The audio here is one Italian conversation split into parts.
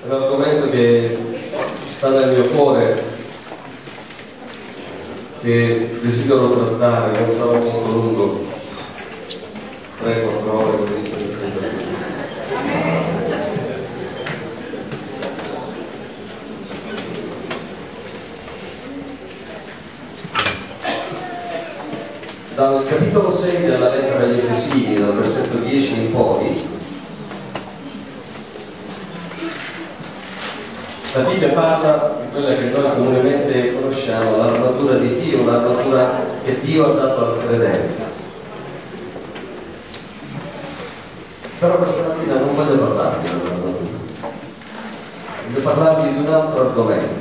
È un argomento che sta nel mio cuore, che desidero trattare, non sarà molto lungo, 3-4 ore così. Dal capitolo 6 della lettera agli Efesini, dal versetto 10 in poi, la Bibbia parla di quella che noi comunemente conosciamo, l'armatura di Dio, l'armatura che Dio ha dato al credente. Però questa mattina non voglio parlarvi dell'armatura, voglio parlarvi di un altro argomento.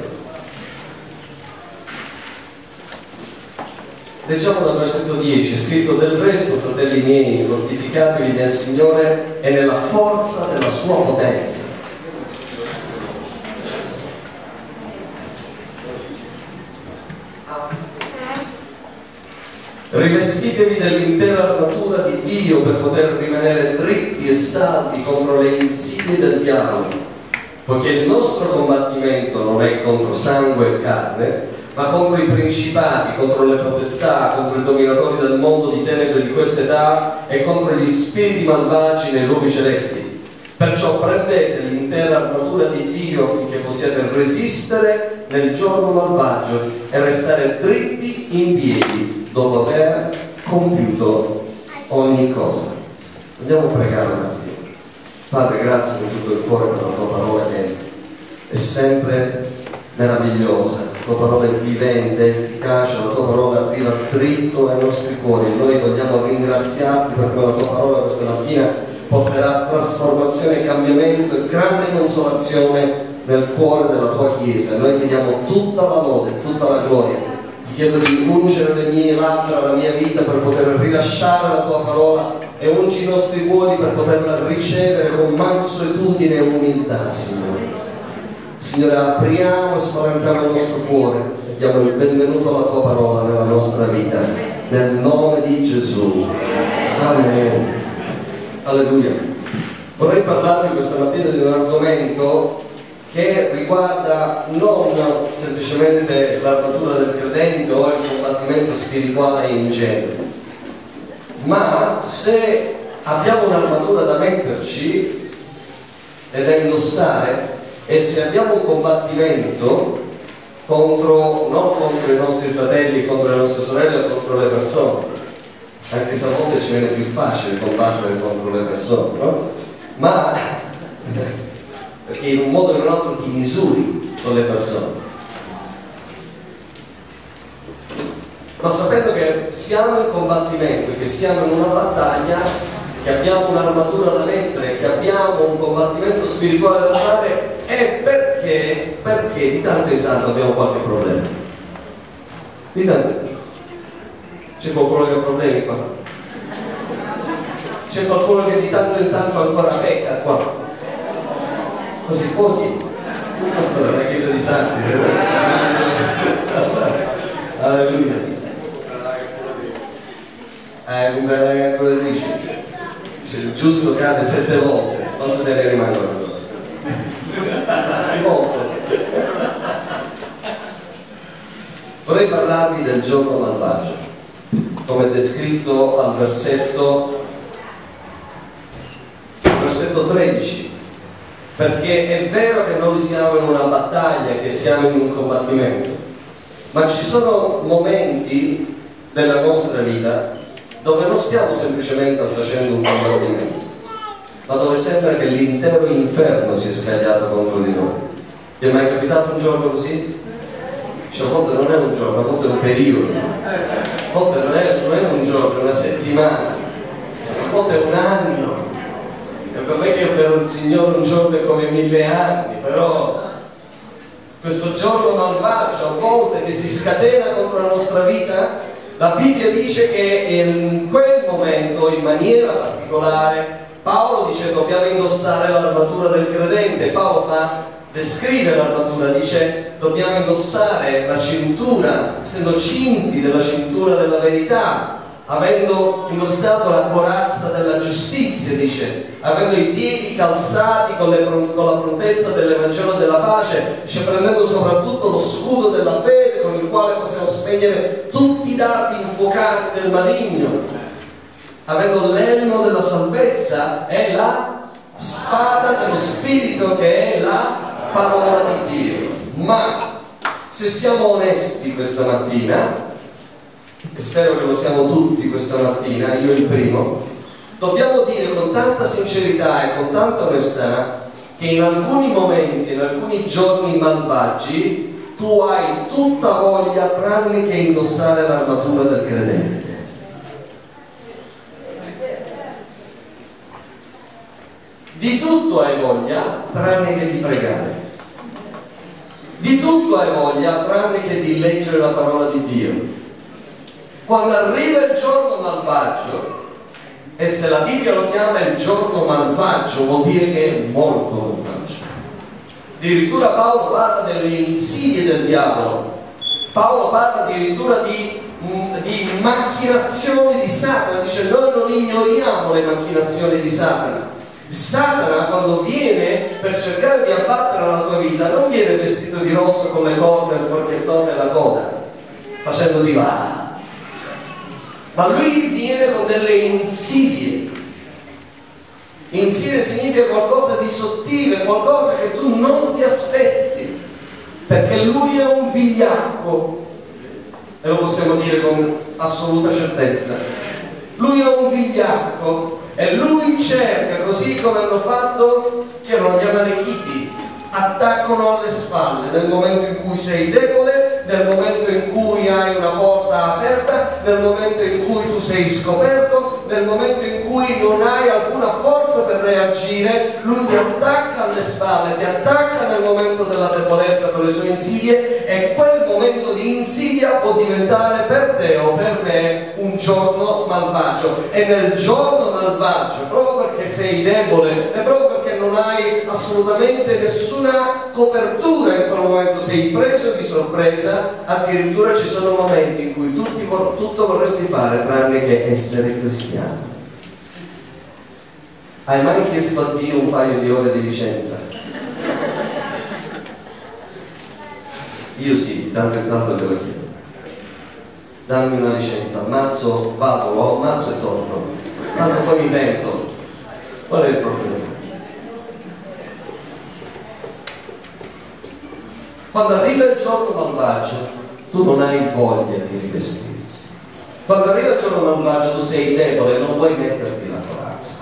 Leggiamo dal versetto 10, scritto: del resto, fratelli miei, fortificatevi nel Signore e nella forza della sua potenza. Rivestitevi dell'intera armatura di Dio per poter rimanere dritti e saldi contro le insidie del diavolo, poiché il nostro combattimento non è contro sangue e carne, ma contro i principati, contro le potestà, contro i dominatori del mondo di tenebre di quest'età e contro gli spiriti malvagi nei luoghi celesti. Perciò prendete l'intera armatura di Dio affinché possiate resistere nel giorno malvagio e restare dritti in piedi dopo aver compiuto ogni cosa. Andiamo a pregare un attimo. Padre, grazie con tutto il cuore per la tua parola che è sempre meravigliosa. La tua parola è vivente, è efficace, la tua parola arriva dritto ai nostri cuori. Noi vogliamo ringraziarti perché la tua parola questa mattina porterà trasformazione e cambiamento e grande consolazione nel cuore della tua Chiesa. Noi chiediamo tutta la lode, tutta la gloria. Ti chiedo di ungere le mie labbra, la mia vita per poter rilasciare la tua parola e ungi i nostri cuori per poterla ricevere con mansuetudine e umiltà, Signore. Signore, apriamo e spalanchiamo il nostro cuore e diamo il benvenuto alla tua parola nella nostra vita, nel nome di Gesù. Amen. Alleluia. Vorrei parlarvi questa mattina di un argomento che riguarda non semplicemente l'armatura del credente o il combattimento spirituale in genere, ma se abbiamo un'armatura da metterci e da indossare, e se abbiamo un combattimento contro, non contro i nostri fratelli, contro le nostre sorelle, contro le persone, anche se a volte ci viene più facile combattere contro le persone, no? Ma perché in un modo o in un altro ti misuri con le persone. Ma sapendo che siamo in combattimento, che siamo in una battaglia, che abbiamo un'armatura da mettere, che abbiamo un combattimento spirituale da fare, è perché di tanto in tanto abbiamo qualche problema. Di tanto. C'è qualcuno che ha problemi qua? C'è qualcuno che di tanto in tanto ancora pecca qua? Così pochi? Questa è una chiesa di santi. Alleluia. Una calcolatrice. Il giusto cade 7 volte, quanto te ne rimangono? Volte. Vorrei parlarvi del giorno malvagio, come descritto al versetto 13, perché è vero che noi siamo in una battaglia, che siamo in un combattimento, ma ci sono momenti della nostra vita dove non stiamo semplicemente facendo un combattimento, ma dove sembra che l'intero inferno si è scagliato contro di noi. Vi è mai capitato un giorno così? Cioè, a volte non è un giorno, a volte è un periodo, a volte non è un giorno, è una settimana, a volte è un anno. E per me che per un Signore un giorno è come 1000 anni, però questo giorno malvagio a volte che si scatena contro la nostra vita, la Bibbia dice che in quel momento, in maniera particolare, Paolo dice dobbiamo indossare l'armatura del credente. Paolo descrive l'armatura, dice dobbiamo indossare la cintura, essendo cinti della cintura della verità, avendo indossato la corazza della giustizia, dice, avendo i piedi calzati con la prontezza dell'Evangelo della pace, dice, prendendo soprattutto lo scudo della fede con il quale possiamo spegnere tutti i dardi infuocati del maligno, avendo l'elmo della salvezza e la spada dello Spirito che è la parola di Dio. Ma se siamo onesti questa mattina, e spero che lo siamo tutti questa mattina, io il primo, dobbiamo dire con tanta sincerità e con tanta onestà che in alcuni momenti, in alcuni giorni malvagi, tu hai tutta voglia tranne che indossare l'armatura del credente. Di tutto hai voglia tranne che di pregare. Di tutto hai voglia tranne che di leggere la parola di Dio. Quando arriva il giorno malvagio, e se la Bibbia lo chiama il giorno malvagio, vuol dire che è molto malvagio. Addirittura Paolo parla delle insidie del diavolo. Paolo parla addirittura di macchinazioni di Satana. Dice, noi non ignoriamo le macchinazioni di Satana. Satana, quando viene per cercare di abbattere la tua vita, non viene vestito di rosso con le corna, il forchettone e la coda, facendo di va. Ma lui viene con delle insidie. Insidie significa qualcosa di sottile, qualcosa che tu non ti aspetti, perché lui è un vigliacco, e lo possiamo dire con assoluta certezza. Lui è un vigliacco e lui cerca, così come hanno fatto, che erano gli Amalechiti, attaccano alle spalle nel momento in cui sei debole, nel momento in cui hai una porta aperta, nel momento in cui tu sei scoperto, nel momento in cui non hai alcuna forza per reagire, lui ti attacca alle spalle, ti attacca nel momento della debolezza con le sue insidie, e quel momento di insidia può diventare per te o per me un giorno malvagio. E nel giorno malvagio, proprio perché sei debole e proprio perché non hai assolutamente nessuna copertura in quel momento, sei preso di sorpresa, addirittura ci sono momenti in cui tutto vorresti fare tranne che essere cristiano. Hai mai chiesto a Dio un paio di ore di licenza? Io sì, tanto in tanto te lo chiedo. Dammi una licenza, ammazzo, vado, lo ammazzo e torno. Tanto poi mi pento. Qual è il problema? Quando arriva il giorno malvagio, tu non hai voglia di rivestirti. Quando arriva il giorno malvagio, tu sei debole, non vuoi metterti la corazza.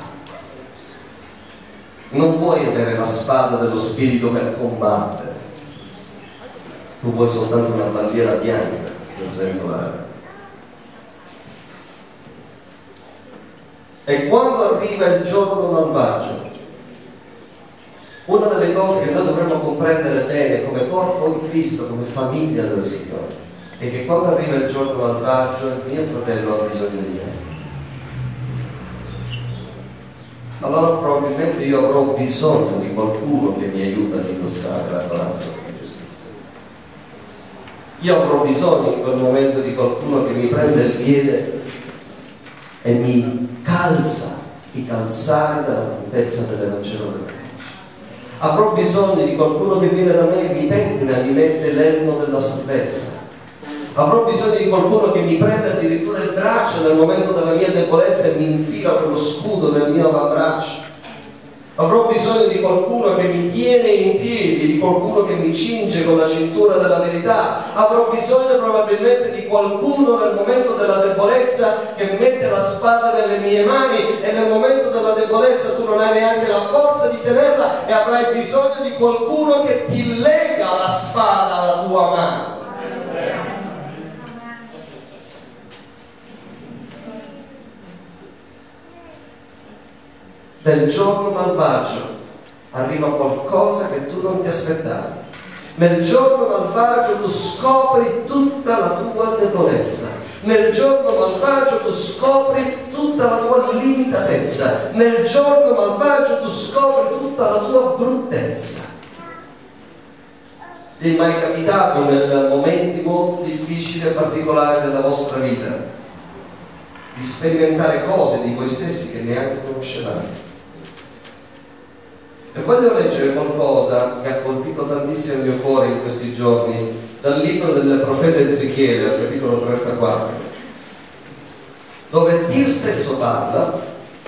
Non vuoi avere la spada dello Spirito per combattere. Tu vuoi soltanto una bandiera bianca per sventolare. E quando arriva il giorno malvagio, una delle cose che noi dovremmo comprendere bene come corpo di Cristo, come famiglia del Signore, è che quando arriva il giorno malvagio, il mio fratello ha bisogno di me. Allora probabilmente io avrò bisogno di qualcuno che mi aiuta ad indossare la corazza della giustizia. Io avrò bisogno in quel momento di qualcuno che mi prende il piede e mi calza i calzari della prontezza dell'Evangelo della pace. Avrò bisogno di qualcuno che viene da me e mi pettina e mi mette l'elmo della salvezza. Avrò bisogno di qualcuno che mi prende addirittura il braccio nel momento della mia debolezza e mi infila quello scudo nel mio avambraccio. Avrò bisogno di qualcuno che mi tiene in piedi, di qualcuno che mi cinge con la cintura della verità. Avrò bisogno probabilmente di qualcuno nel momento della debolezza che mette la spada nelle mie mani, e nel momento della debolezza tu non hai neanche la forza di tenerla e avrai bisogno di qualcuno che ti lega la spada alla tua mano. Nel giorno malvagio arriva qualcosa che tu non ti aspettavi. Nel giorno malvagio tu scopri tutta la tua debolezza. Nel giorno malvagio tu scopri tutta la tua limitatezza. Nel giorno malvagio tu scopri tutta la tua bruttezza. Vi è mai capitato nel momenti molto difficili e particolari della vostra vita di sperimentare cose di voi stessi che neanche conoscevate. E voglio leggere qualcosa che ha colpito tantissimo il mio cuore in questi giorni, dal libro del profeta Ezechiele, al capitolo 34, dove Dio stesso parla.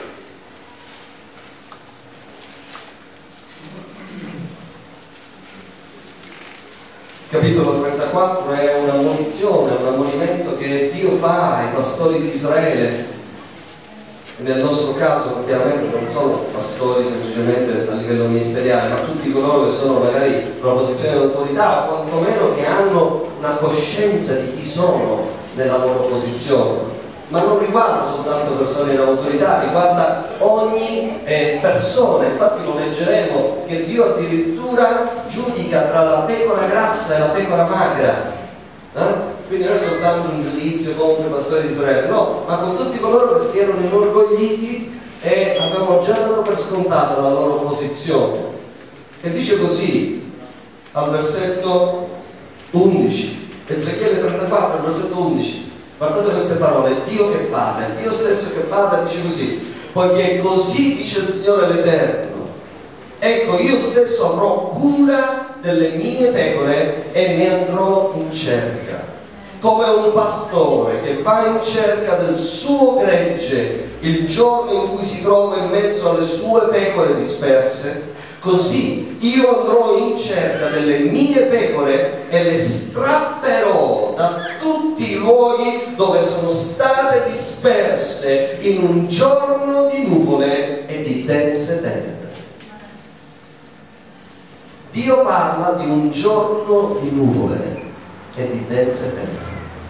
Capitolo 34 è un'ammonizione, un ammonimento che Dio fa ai pastori di Israele. Nel nostro caso chiaramente non sono pastori semplicemente a livello ministeriale, ma tutti coloro che sono magari in una posizione di autorità, o quantomeno che hanno una coscienza di chi sono nella loro posizione. Ma non riguarda soltanto persone in autorità, riguarda ogni persona. Infatti lo leggeremo che Dio addirittura giudica tra la pecora grassa e la pecora magra. Quindi non è soltanto un giudizio contro i pastori di Israele, no, ma con tutti coloro che si erano inorgogliti e avevano già dato per scontata la loro posizione. E dice così al versetto 11, Ezechiele 34, versetto 11. Guardate queste parole, Dio che parla, Dio stesso che parla, dice così: poiché così dice il Signore l'Eterno, ecco, io stesso avrò cura delle mie pecore e ne andrò in cerca, come un pastore che va in cerca del suo gregge il giorno in cui si trova in mezzo alle sue pecore disperse. Così io andrò in cerca delle mie pecore e le strapperò da tutti i luoghi dove sono state disperse in un giorno di nuvole e di dense tenebre. Dio parla di un giorno di nuvole e di dense tenebre.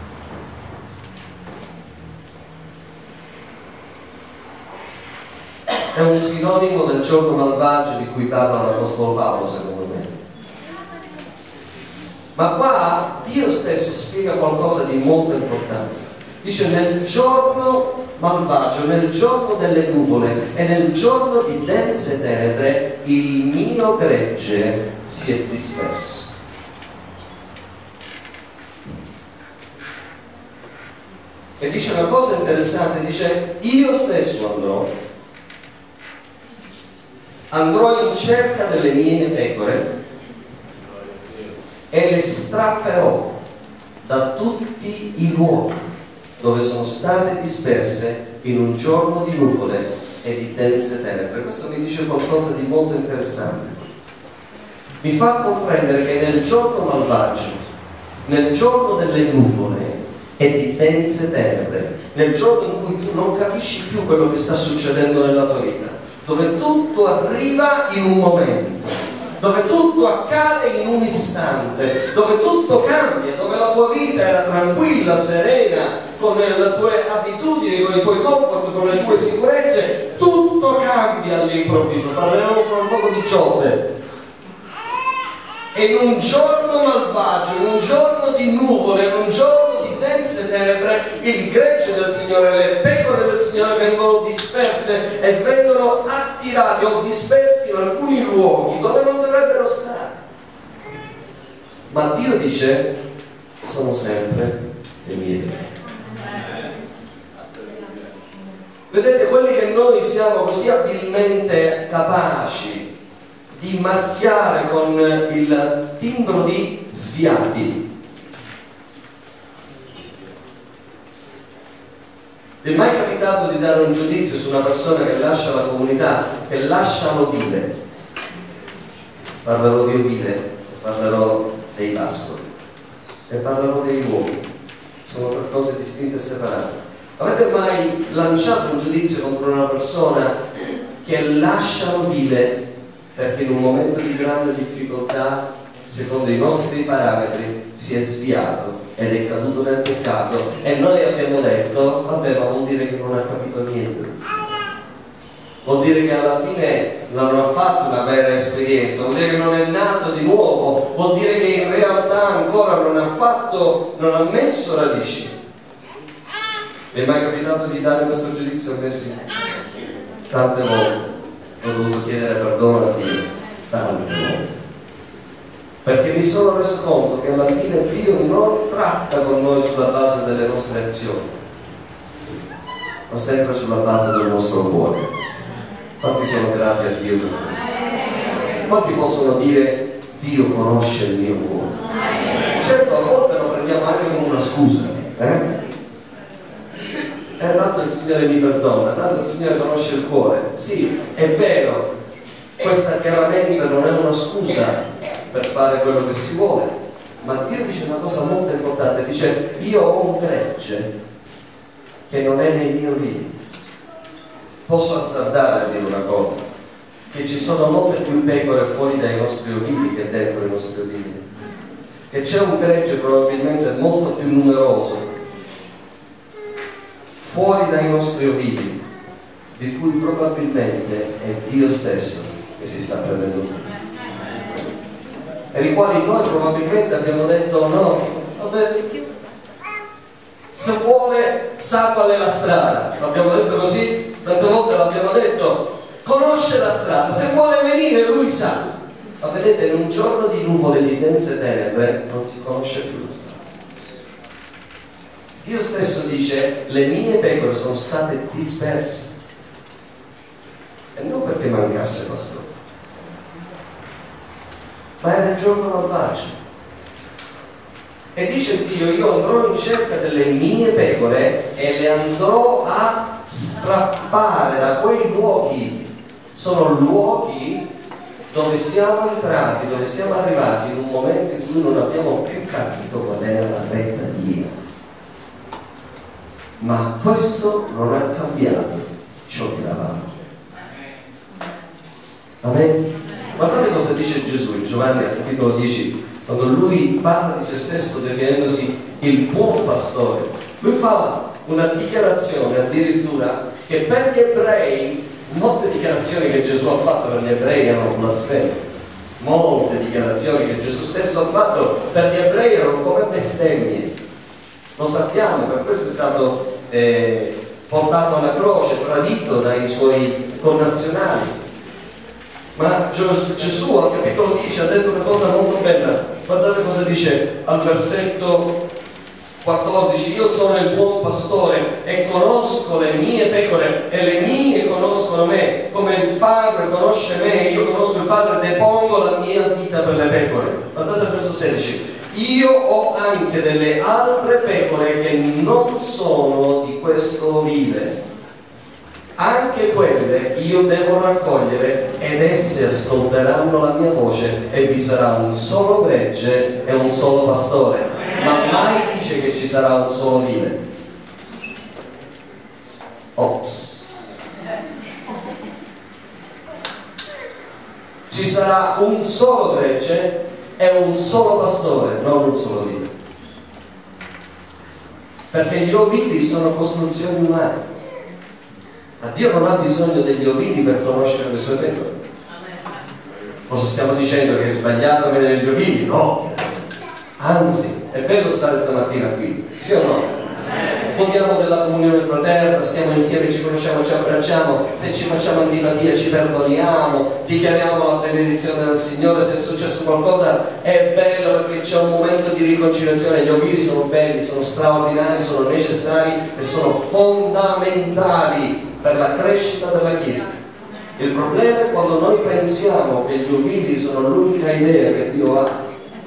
È un sinonimo del giorno malvagio di cui parla l'Apostolo Paolo, secondo me. Ma qua Dio stesso spiega qualcosa di molto importante. Dice: nel giorno malvagio, nel giorno delle nuvole e nel giorno di dense tenebre, il mio gregge si è disperso. E dice una cosa interessante, dice: io stesso andrò in cerca delle mie pecore e le strapperò da tutti i luoghi dove sono state disperse in un giorno di nuvole e di dense tenebre. Questo mi dice qualcosa di molto interessante. Mi fa comprendere che nel giorno malvagio, nel giorno delle nuvole e di dense tenebre, nel giorno in cui tu non capisci più quello che sta succedendo nella tua vita, dove tutto arriva in un momento, dove tutto accade in un istante, dove tutto cambia, dove la tua vita era tranquilla, serena, con le tue abitudini, con i tuoi comfort, con le tue sicurezze, tutto cambia all'improvviso. Parleremo fra un poco di Giobbe. E in un giorno malvagio, in un giorno di nuvole, in un giorno di dense tenebre, il gregge del Signore, le pecore del Signore vengono disperse e vengono attirate o dispersi in alcuni luoghi dove non dovrebbero stare. Ma Dio dice: sono sempre le mie pecore. Vedete, quelli che noi siamo così abilmente capaci di marchiare con il timbro di sviati. Vi è mai capitato di dare un giudizio su una persona che lascia la comunità, che lascia l'ovile? Parlerò di ovile, parlerò dei pascoli e parlerò dei luoghi. Sono tre cose distinte e separate. Avete mai lanciato un giudizio contro una persona che lascia l'ovile perché in un momento di grande difficoltà, secondo i nostri parametri, si è sviato ed è caduto nel peccato, e noi abbiamo detto: vabbè, ma vuol dire che non ha capito niente, vuol dire che alla fine non ha fatto una vera esperienza, vuol dire che non è nato di nuovo, vuol dire che in realtà ancora non ha messo radici. Mi è mai capitato di dare questo giudizio a me? Sì, tante volte. Ho dovuto chiedere perdono a Dio tante volte, perché mi sono reso conto che alla fine Dio non tratta con noi sulla base delle nostre azioni, ma sempre sulla base del nostro cuore. Quanti sono grati a Dio per questo? Quanti possono dire Dio conosce il mio cuore? Certo, a volte lo prendiamo anche come una scusa, tanto il Signore mi perdona, tanto il Signore conosce il cuore. Sì, è vero, questa chiaramente non è una scusa per fare quello che si vuole, ma Dio dice una cosa molto importante, dice io ho un gregge che non è nei miei ulivi. Posso azzardare a dire una cosa, che ci sono molte più pecore fuori dai nostri ulivi che dentro i nostri ulivi, e c'è un gregge probabilmente molto più numeroso fuori dai nostri ulivi, di cui probabilmente è Dio stesso che si sta prendendo cura, e i quali noi probabilmente abbiamo detto no, vabbè, se vuole sa qual è la strada, l'abbiamo detto così, tante volte l'abbiamo detto, conosce la strada, se vuole venire lui sa. Ma vedete, in un giorno di nuvole di dense tenebre non si conosce più la strada. Dio stesso dice le mie pecore sono state disperse, e non perché mancasse pastore, ma era il giorno malvagio. E dice Dio, io andrò in cerca delle mie pecore e le andrò a strappare da quei luoghi. Sono luoghi dove siamo entrati, dove siamo arrivati in un momento in cui non abbiamo più capito qual era la retta di Dio. Ma questo non ha cambiato ciò che eravamo. Amen? Guardate cosa dice Gesù in Giovanni al capitolo 10, quando lui parla di se stesso definendosi il buon pastore. Lui fa una dichiarazione addirittura che per gli ebrei, molte dichiarazioni che Gesù ha fatto per gli ebrei erano blasfeme, molte dichiarazioni che Gesù stesso ha fatto per gli ebrei erano come bestemmie. Lo sappiamo, per questo è stato portato alla croce, tradito dai suoi connazionali. Ma Gesù al capitolo 10 ha detto una cosa molto bella. Guardate cosa dice al versetto 14: io sono il buon pastore e conosco le mie pecore e le mie conoscono me, come il Padre conosce me, io conosco il Padre e depongo la mia vita per le pecore. Guardate il verso 16: io ho anche delle altre pecore che non sono di questo ovile, anche quelle io devo raccogliere ed esse ascolteranno la mia voce, e vi sarà un solo gregge e un solo pastore. Ma mai dice che ci sarà un solo ovile. Ops. Ci sarà un solo gregge e un solo pastore, non un solo ovile. Perché gli ovili sono costruzioni umane. Ma Dio non ha bisogno degli ovili per conoscere le sue pecore. Cosa stiamo dicendo? Che è sbagliato avere gli ovili? No. Anzi, è bello stare stamattina qui, sì o no? Godiamo della comunione fraterna, stiamo insieme, ci conosciamo, ci abbracciamo, se ci facciamo antipatia ci perdoniamo, dichiariamo la benedizione del Signore, se è successo qualcosa è bello perché c'è un momento di riconciliazione. Gli ovili sono belli, sono straordinari, sono necessari e sono fondamentali per la crescita della Chiesa. Il problema è quando noi pensiamo che gli ovili sono l'unica idea che Dio ha,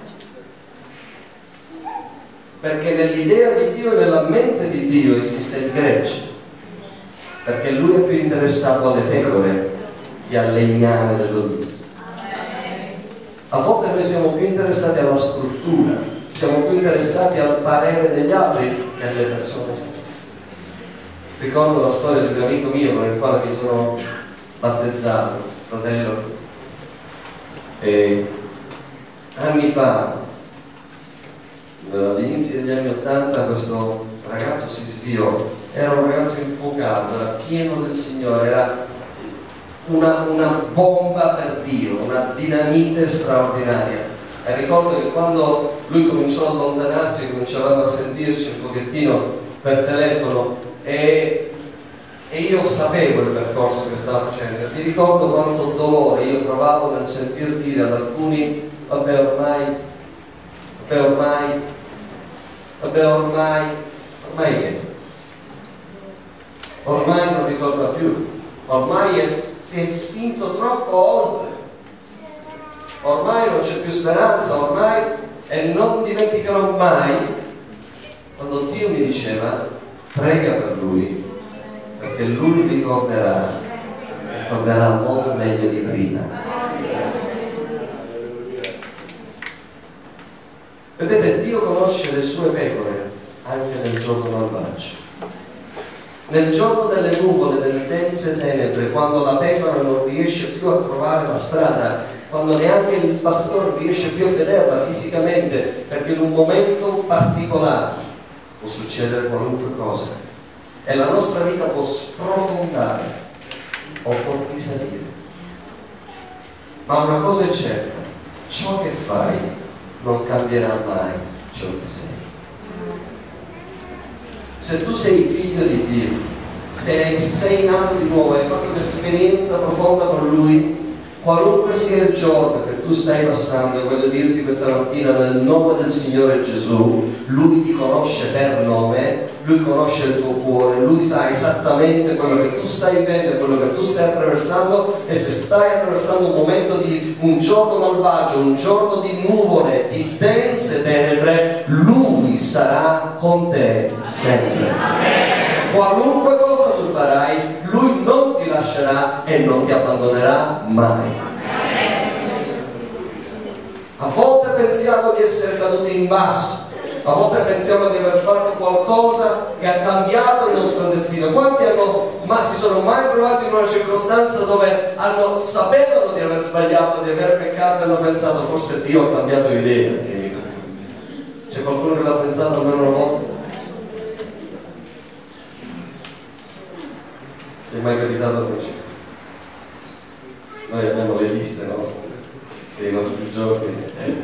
perché nell'idea di Dio e nella mente di Dio esiste il gregge, perché Lui è più interessato alle pecore che al legname dell'olivo. A volte noi siamo più interessati alla struttura, siamo più interessati al parere degli altri che alle persone stesse. Ricordo la storia di un amico mio con il quale mi sono battezzato, fratello, e anni fa, all'inizio degli anni 80, questo ragazzo si sviò. Era un ragazzo infuocato, era pieno del Signore, era una bomba per Dio, una dinamite straordinaria. E ricordo che quando lui cominciò a allontanarsi, cominciavamo a sentirci un pochettino per telefono, e io sapevo il percorso che stava facendo. Mi ricordo quanto dolore io provavo nel sentir dire ad alcuni: vabbè ormai che? ormai non ritorna più, ormai si è spinto troppo oltre, ormai non c'è più speranza, ormai, e non dimenticherò mai quando Dio mi diceva: prega per lui, perché lui ritornerà molto meglio di prima. Vedete, Dio conosce le sue pecore anche nel giorno malvagio. Nel giorno delle nuvole, delle dense tenebre, quando la pecora non riesce più a trovare la strada, quando neanche il pastore riesce più a vederla fisicamente, perché in un momento particolare può succedere qualunque cosa e la nostra vita può sprofondare o può risalire. Ma una cosa è certa: ciò che fai non cambierà mai ciò che sei. Se tu sei figlio di Dio, se sei nato di nuovo, hai fatto un'esperienza profonda con Lui, qualunque sia il giorno che tu stai passando, e voglio dirti questa mattina nel nome del Signore Gesù, Lui ti conosce per nome, Lui conosce il tuo cuore, Lui sa esattamente quello che tu stai vivendo, quello che tu stai attraversando, e se stai attraversando un momento di un giorno malvagio, un giorno di nuvole, di dense tenebre, Lui sarà con te sempre. Qualunque cosa tu farai, Lui non ti lascerà e non ti abbandonerà mai. A volte pensiamo di essere caduti in basso, a volte pensiamo di aver fatto qualcosa che ha cambiato il nostro destino. Quanti si sono mai trovati in una circostanza dove sapevano di aver sbagliato, di aver peccato, e hanno pensato: forse Dio ha cambiato idea? C'è qualcuno che l'ha pensato almeno una volta? Ti è mai capitato che ci sia? Noi abbiamo le liste nostre, dei nostri giorni.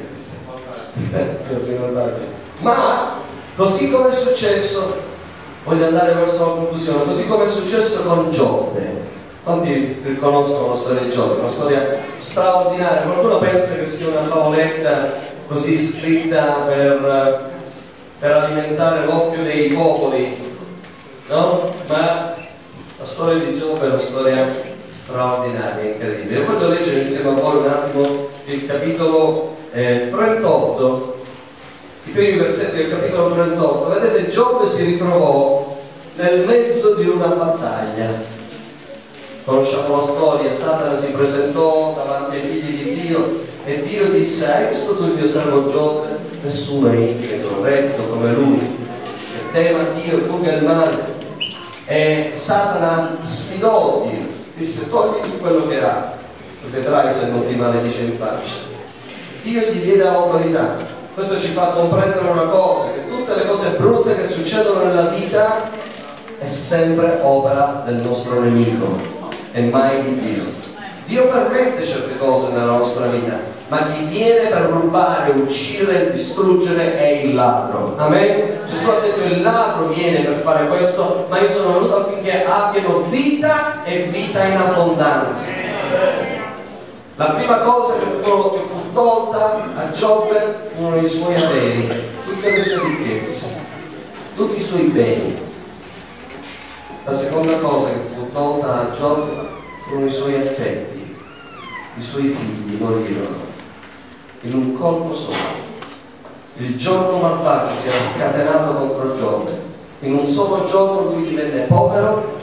Ma così come è successo, voglio andare verso la conclusione, così come è successo con Giobbe. Quanti riconoscono la storia di Giobbe? Una storia straordinaria. Qualcuno pensa che sia una favoletta così scritta per alimentare l'oppio dei popoli, no? Ma la storia di Giobbe è una storia straordinaria, incredibile. Voglio leggere insieme a voi un attimo il capitolo 38, i primi versetti del capitolo 38. Vedete, Giobbe si ritrovò nel mezzo di una battaglia. Conosciamo la storia: Satana si presentò davanti ai figli di Dio e Dio disse: hai visto tu il mio servo Giobbe? Nessuno è integro, retto come lui, che tema Dio e fugga il male. E Satana sfidò Dio, disse: togli quello che ha, vedrai se non ti maledice in faccia. Dio gli diede autorità. Questo ci fa comprendere una cosa: che tutte le cose brutte che succedono nella vita è sempre opera del nostro nemico e mai di Dio. Dio permette certe cose nella nostra vita, ma chi viene per rubare, uccidere e distruggere è il ladro. Amen? Gesù ha detto: il ladro viene per fare questo, ma io sono venuto affinché abbiano vita e vita in abbondanza. La prima cosa che fu tolta a Giobbe furono i suoi averi, tutte le sue ricchezze, tutti i suoi beni. La seconda cosa che fu tolta a Giobbe furono i suoi affetti. I suoi figli morirono in un colpo solo. Il giorno malvagio si era scatenato contro Giobbe. In un solo giorno lui divenne povero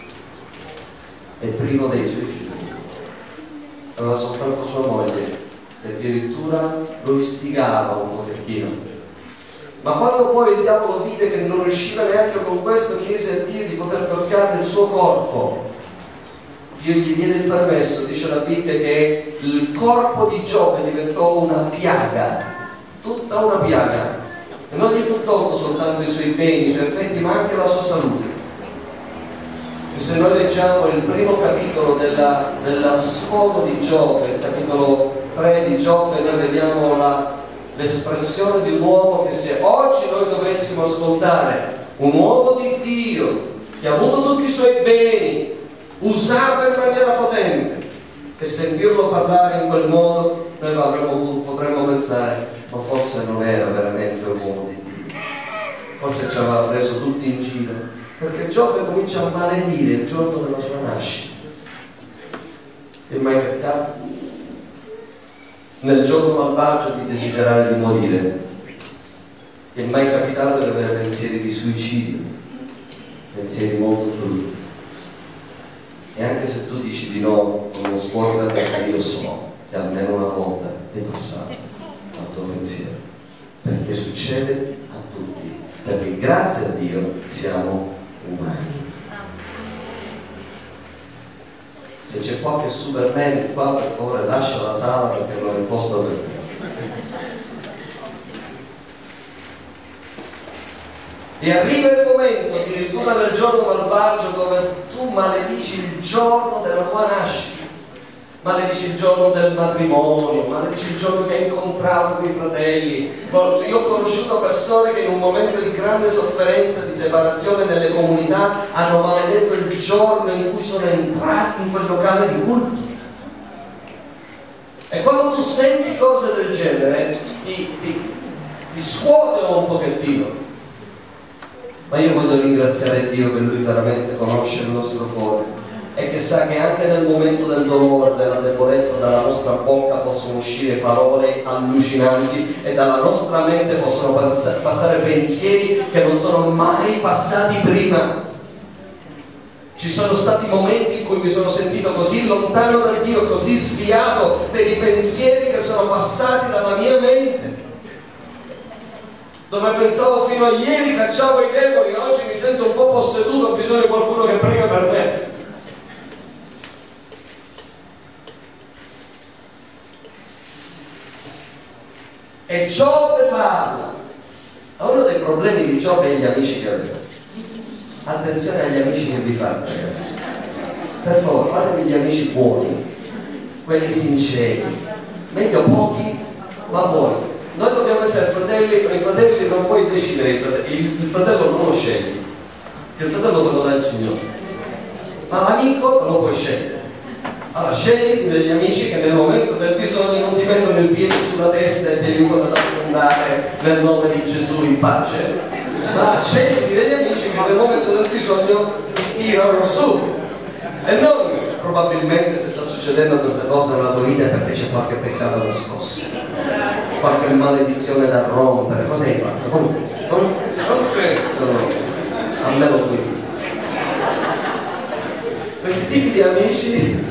e privo dei suoi figli. Aveva soltanto sua moglie, che addirittura lo istigava un pochettino. Ma quando poi il diavolo vide che non riusciva neanche con questo, chiese a Dio di poter toccare il suo corpo. Dio gli diede il permesso. Dice la Bibbia che il corpo di Giobbe diventò una piaga, tutta una piaga, e non gli fu tolto soltanto i suoi beni, i suoi affetti, ma anche la sua salute. E se noi leggiamo il primo capitolo della sfogo di Giobbe, il capitolo 3 di Giobbe, noi vediamo l'espressione di un uomo che, se oggi noi dovessimo ascoltare un uomo di Dio che ha avuto tutti i suoi beni, usato in maniera potente, e sentirlo parlare in quel modo, noi potremmo pensare: ma forse non era veramente un uomo di Dio, forse ci aveva preso tutti in giro, Perché Giobbe comincia a maledire il giorno della sua nascita. Ti è mai capitato? Nel giorno malvagio di desiderare di morire? Ti è mai capitato di avere pensieri di suicidio? Pensieri molto brutti? E anche se tu dici di no, con uno scuoto da testa, io so che almeno una volta è passato al tuo pensiero. Perché succede a tutti. Perché grazie a Dio siamo umani. Se c'è qualche Superman qua, per favore lascia la sala perché non è posto per te. E arriva il momento, addirittura nel giorno malvagio, dove tu maledici il giorno della tua nascita, maledici il giorno del matrimonio, maledici il giorno che hai incontrato quei fratelli. Io ho conosciuto persone che in un momento di grande sofferenza, di separazione nelle comunità, hanno maledetto il giorno in cui sono entrati in quel locale di culto. E quando tu senti cose del genere ti scuotono un pochettino. Ma io voglio ringraziare Dio che Lui veramente conosce il nostro cuore e che sa che anche nel momento del dolore, della debolezza, dalla nostra bocca possono uscire parole allucinanti e dalla nostra mente possono passare pensieri che non sono mai passati prima. Ci sono stati momenti in cui mi sono sentito così lontano da Dio, così sviato per i pensieri che sono passati dalla mia mente, dove pensavo fino a ieri cacciavo i demoni, oggi mi sento un po' posseduto, ho bisogno di qualcuno che prega per me. E Giobbe parla. Uno dei problemi di Giobbe è gli amici che aveva. Attenzione agli amici che vi fate, ragazzi. Per favore, fatevi gli amici buoni, quelli sinceri, meglio pochi, ma buoni. Noi dobbiamo essere fratelli, con i fratelli non puoi decidere, il fratello non lo scegli, il fratello te lo dà il Signore, ma l'amico te lo puoi scegliere. Allora scegli degli amici che nel momento del bisogno non ti mettono il piede sulla testa e ti aiutano ad affondare nel nome di Gesù in pace, ma scegli degli amici che nel momento del bisogno ti tirano su. E non probabilmente se sta succedendo questa cosa nella tua vita è perché c'è qualche peccato nascosto, qualche maledizione da rompere. Cosa hai fatto? Confessa, almeno qui. Questi tipi di amici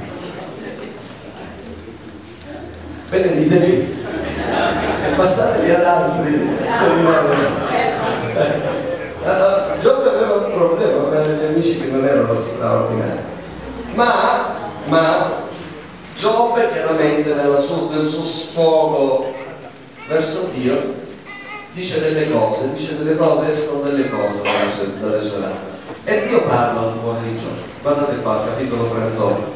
beneditevi e passateli ad altri. Giobbe aveva un problema, aveva degli amici che non erano straordinari, ma Giobbe chiaramente nel suo sfogo verso Dio dice delle cose, escono delle cose dalle sue labbra e Dio parla al cuore di Giobbe. Guardate qua, capitolo 38.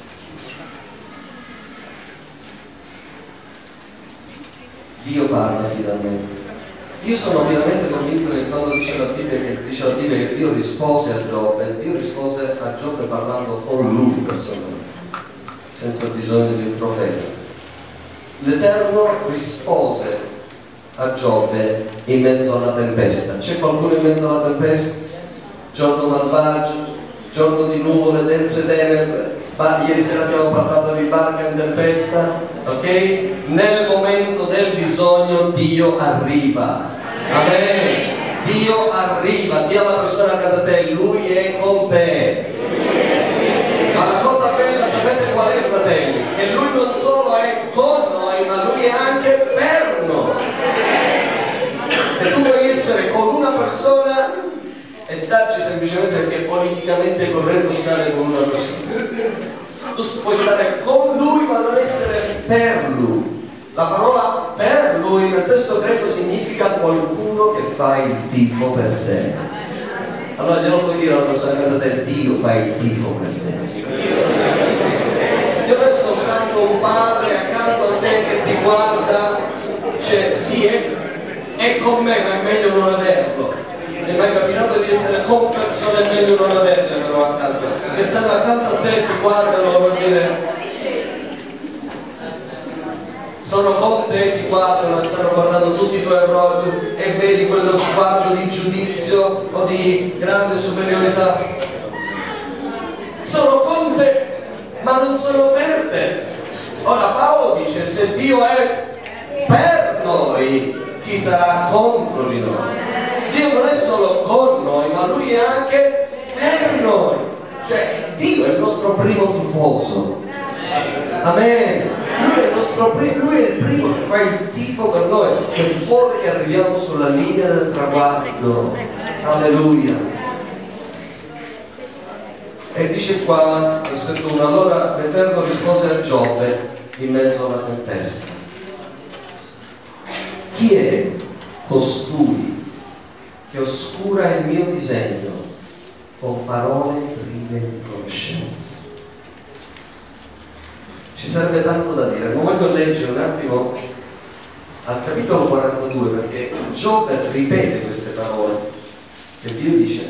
Dio parla finalmente. Io sono pienamente convinto che quando dice la Bibbia che Dio rispose a Giobbe, Dio rispose a Giobbe parlando con lui personalmente, senza bisogno di un profeta. L'Eterno rispose a Giobbe in mezzo alla tempesta. C'è qualcuno in mezzo alla tempesta? Giorno malvagio, giorno di nuvole, dense tenebre. Ieri sera abbiamo parlato di barca in tempesta, ok? Nel momento del bisogno Dio arriva. Amen. Dio arriva, Dio alla persona accanto a te, Lui è con te. Ma la cosa bella, sapete qual è, fratelli? Che Lui non solo è con noi, ma Lui è anche per noi. E tu puoi essere con una persona e starci semplicemente perché è politicamente corretto stare con una persona. Tu puoi stare con lui ma non essere per lui. La parola per lui nel testo greco significa qualcuno che fa il tifo per te. Allora glielo puoi dire alla persona accanto a te: Dio fa il tifo per te. Io non è soltanto un padre accanto a te che ti guarda, cioè sì è con me, ma è meglio non averlo. Mi è mai capitato di essere con persone, è meglio non averle però accanto, che stanno accanto a te e ti guardano per dire sono con te, ti guardano e stanno guardando tutti i tuoi errori e vedi quello sguardo di giudizio o di grande superiorità. Sono con te, ma non sono per te. Ora Paolo dice: se Dio è per noi, chi sarà contro di noi? Dio non è solo con noi, ma Lui è anche per noi. Cioè Dio è il nostro primo tifoso. Amen. Lui è il primo che fa il tifo per noi, che vuole che arriviamo sulla linea del traguardo. Alleluia. E dice qua, versetto 1: allora l'Eterno rispose a Giobbe in mezzo alla tempesta: chi è costui che oscura il mio disegno con parole prive di conoscenza? Ci sarebbe tanto da dire, ma voglio leggere un attimo al capitolo 42, perché Giobbe ripete queste parole che Dio dice.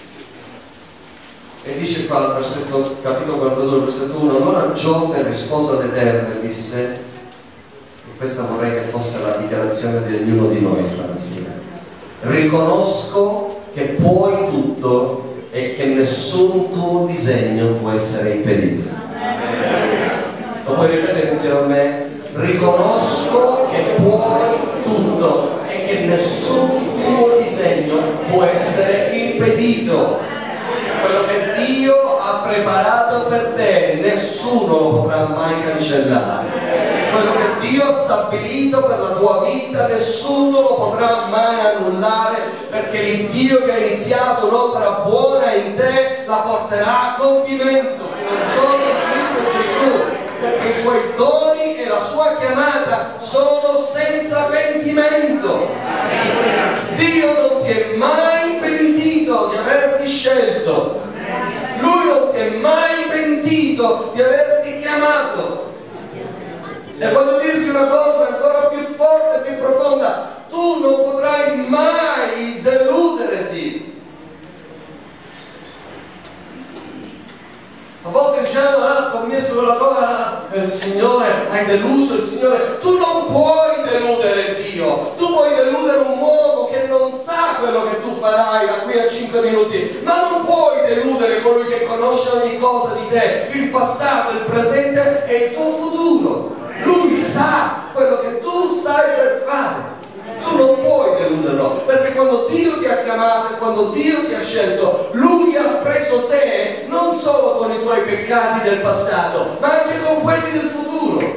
E dice qua al versetto, capitolo 42, versetto 1: allora Giobbe rispose all'Eterno e disse, e questa vorrei che fosse la dichiarazione di ognuno di noi stamattina: riconosco che puoi tutto e che nessun tuo disegno può essere impedito. Lo puoi ripetere insieme a me? Riconosco che puoi tutto e che nessun tuo disegno può essere impedito. Quello che Dio ha preparato per te nessuno lo potrà mai cancellare. Quello che Dio ha stabilito per la tua vita nessuno lo potrà mai annullare, perché l'Iddio che ha iniziato un'opera buona in te la porterà a compimento fino al giorno di Cristo Gesù, perché i suoi doni e la sua chiamata sono senza pentimento. Dio non si è mai pentito di averti scelto. Lui non si è mai pentito di averti chiamato. E voglio dirti una cosa ancora più forte e più profonda: tu non potrai mai deludere Dio. A volte diciamo: ho commesso quella cosa, il Signore, hai deluso il Signore. Tu non puoi deludere Dio. Tu puoi deludere un uomo che non sa quello che tu farai da qui a 5 minuti, ma non puoi deludere colui che conosce ogni cosa di te, il passato, il presente e il tuo futuro. Lui sa quello che tu stai per fare. Tu non puoi deluderlo, perché quando Dio ti ha chiamato e quando Dio ti ha scelto, Lui ha preso te non solo con i tuoi peccati del passato, ma anche con quelli del futuro.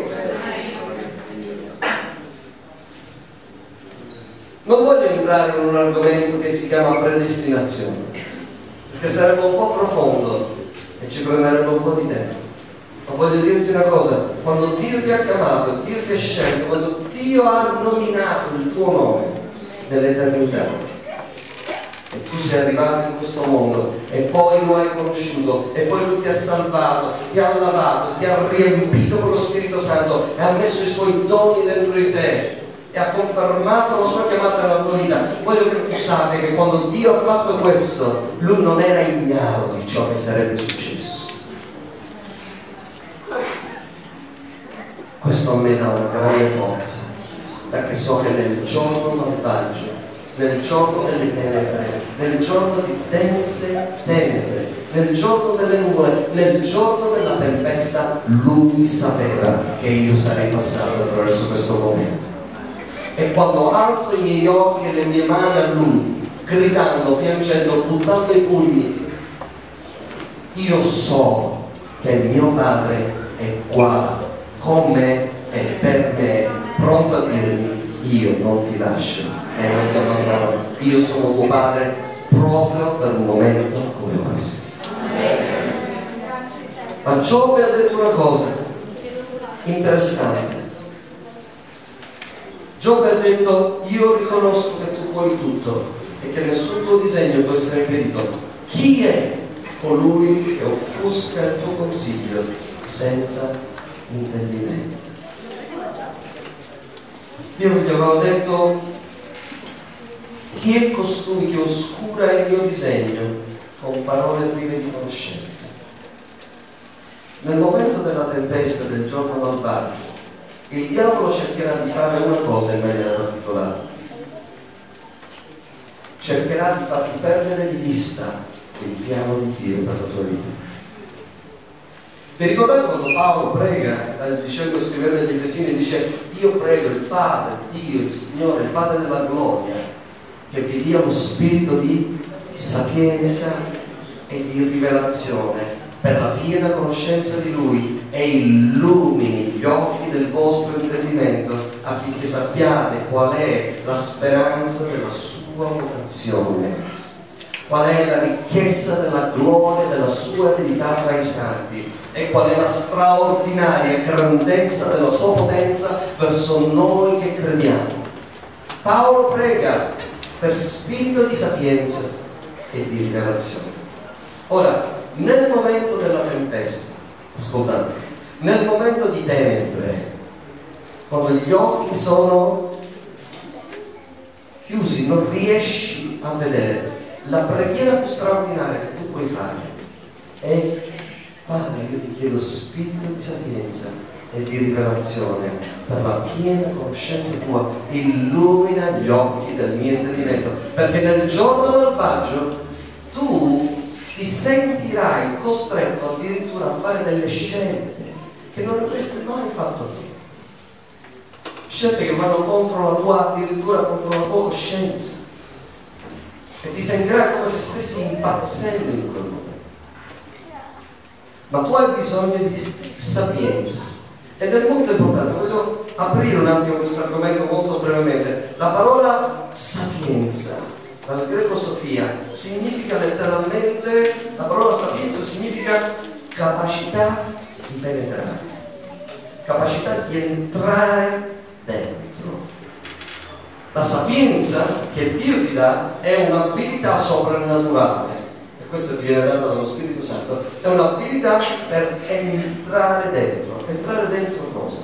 Non voglio entrare in un argomento che si chiama predestinazione, perché sarebbe un po' profondo e ci prenderebbe un po' di tempo. Ma voglio dirti una cosa: quando Dio ti ha chiamato, Dio ti ha scelto, quando Dio ha nominato il tuo nome nell'eternità e tu sei arrivato in questo mondo e poi lo hai conosciuto e poi Lui ti ha salvato, ti ha lavato, ti ha riempito con lo Spirito Santo e ha messo i Suoi doni dentro di te e ha confermato la Sua chiamata nella tua vita, voglio che tu sappia che quando Dio ha fatto questo, Lui non era ignaro di ciò che sarebbe successo. Questo a me dà una grande forza, perché so che nel giorno malvagio, nel giorno delle tenebre, nel giorno di dense tenebre, nel giorno delle nuvole, nel giorno della tempesta, Lui sapeva che io sarei passato attraverso questo momento. E quando alzo i miei occhi e le mie mani a Lui, gridando, piangendo, buttando i pugni, io so che mio Padre è qua con me e per me, pronto a dirmi: io non ti lascio e non ti abbandono, io sono tuo Padre proprio per un momento come questo. Ma Giobbe ha detto una cosa interessante. Giobbe ha detto: io riconosco che tu puoi tutto e che nessun tuo disegno può essere impedito. Chi è colui che offusca il tuo consiglio senza intendimento? Io gli avevo detto: chi è costui che oscura il mio disegno con parole prive di conoscenza? Nel momento della tempesta, del giorno malvagio, il diavolo cercherà di fare una cosa in maniera particolare: cercherà di farti perdere di vista il piano di Dio per la tua vita. Vi ricordate quando Paolo prega, dicendo, scrivendo agli Efesini, dice: io prego il Padre, Dio, il Signore, il Padre della gloria, che vi dia uno spirito di sapienza e di rivelazione per la piena conoscenza di Lui, e illumini gli occhi del vostro intendimento, affinché sappiate qual è la speranza della sua vocazione, qual è la ricchezza della gloria della sua eredità tra i santi, e qual è la straordinaria grandezza della sua potenza verso noi che crediamo. Paolo prega per spirito di sapienza e di rivelazione. Ora, nel momento della tempesta, ascoltate, nel momento di tenebre, quando gli occhi sono chiusi, non riesci a vedere, la preghiera più straordinaria che tu puoi fare è: Padre, io ti chiedo spirito di sapienza e di rivelazione per la piena conoscenza tua, illumina gli occhi del mio intendimento, perché nel giorno malvagio tu ti sentirai costretto addirittura a fare delle scelte che non avresti mai fatto tu, scelte che vanno contro la tua, addirittura contro la tua coscienza, e ti sentirai come se stessi impazzendo in quel momento. Ma tu hai bisogno di sapienza, ed è molto importante. Voglio aprire un attimo questo argomento molto brevemente. La parola sapienza, dal greco sofia, significa letteralmente, la parola sapienza significa capacità di penetrare, capacità di entrare dentro. La sapienza che Dio ti dà è un'abilità soprannaturale, e questa ti viene data dallo Spirito Santo, è un'abilità per entrare dentro. Entrare dentro cosa?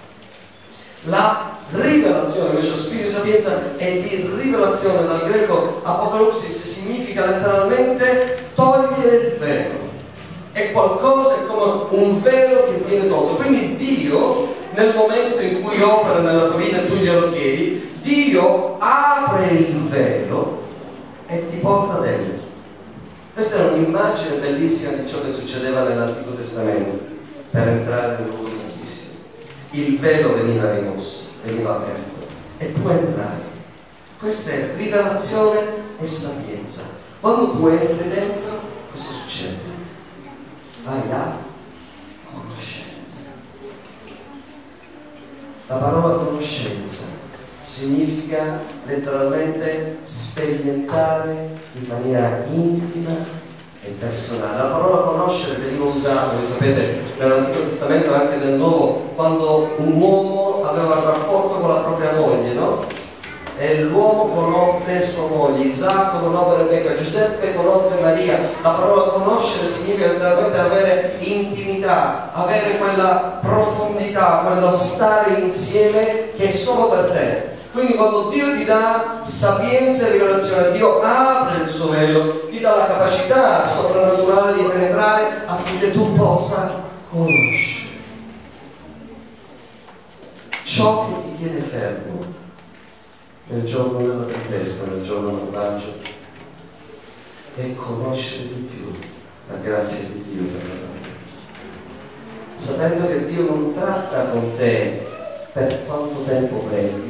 La rivelazione, invece lo spirito di sapienza è di rivelazione, dal greco apocalipsis, significa letteralmente togliere il velo. È qualcosa, è come un velo che viene tolto. Quindi Dio, nel momento in cui opera nella tua vita e tu glielo chiedi, Dio apre il velo e ti porta dentro. Questa è un'immagine bellissima di ciò che succedeva nell'Antico Testamento per entrare nel luogo santissimo. Il velo veniva rimosso, veniva aperto e tu entrai. Questa è rivelazione e sapienza. Quando tu entri dentro, cosa succede? Vai là, conoscenza. La parola conoscenza significa letteralmente sperimentare in maniera intima e personale. La parola conoscere veniva usata, come sapete, nell'Antico Testamento e anche nel Nuovo, quando un uomo aveva il rapporto con la propria moglie, no? E l'uomo conobbe sua moglie, Isacco conobbe Rebecca, Giuseppe conobbe Maria. La parola conoscere significa letteralmente avere intimità, avere quella profondità, quello stare insieme che è solo per te. Quindi quando Dio ti dà sapienza e rivelazione, Dio apre il suo velo, ti dà la capacità soprannaturale di penetrare affinché tu possa conoscere. Ciò che ti tiene fermo nel giorno della tempesta, nel giorno malvagio, è conoscere di più la grazia di Dio per la tua vita. Sapendo che Dio non tratta con te per quanto tempo preghi,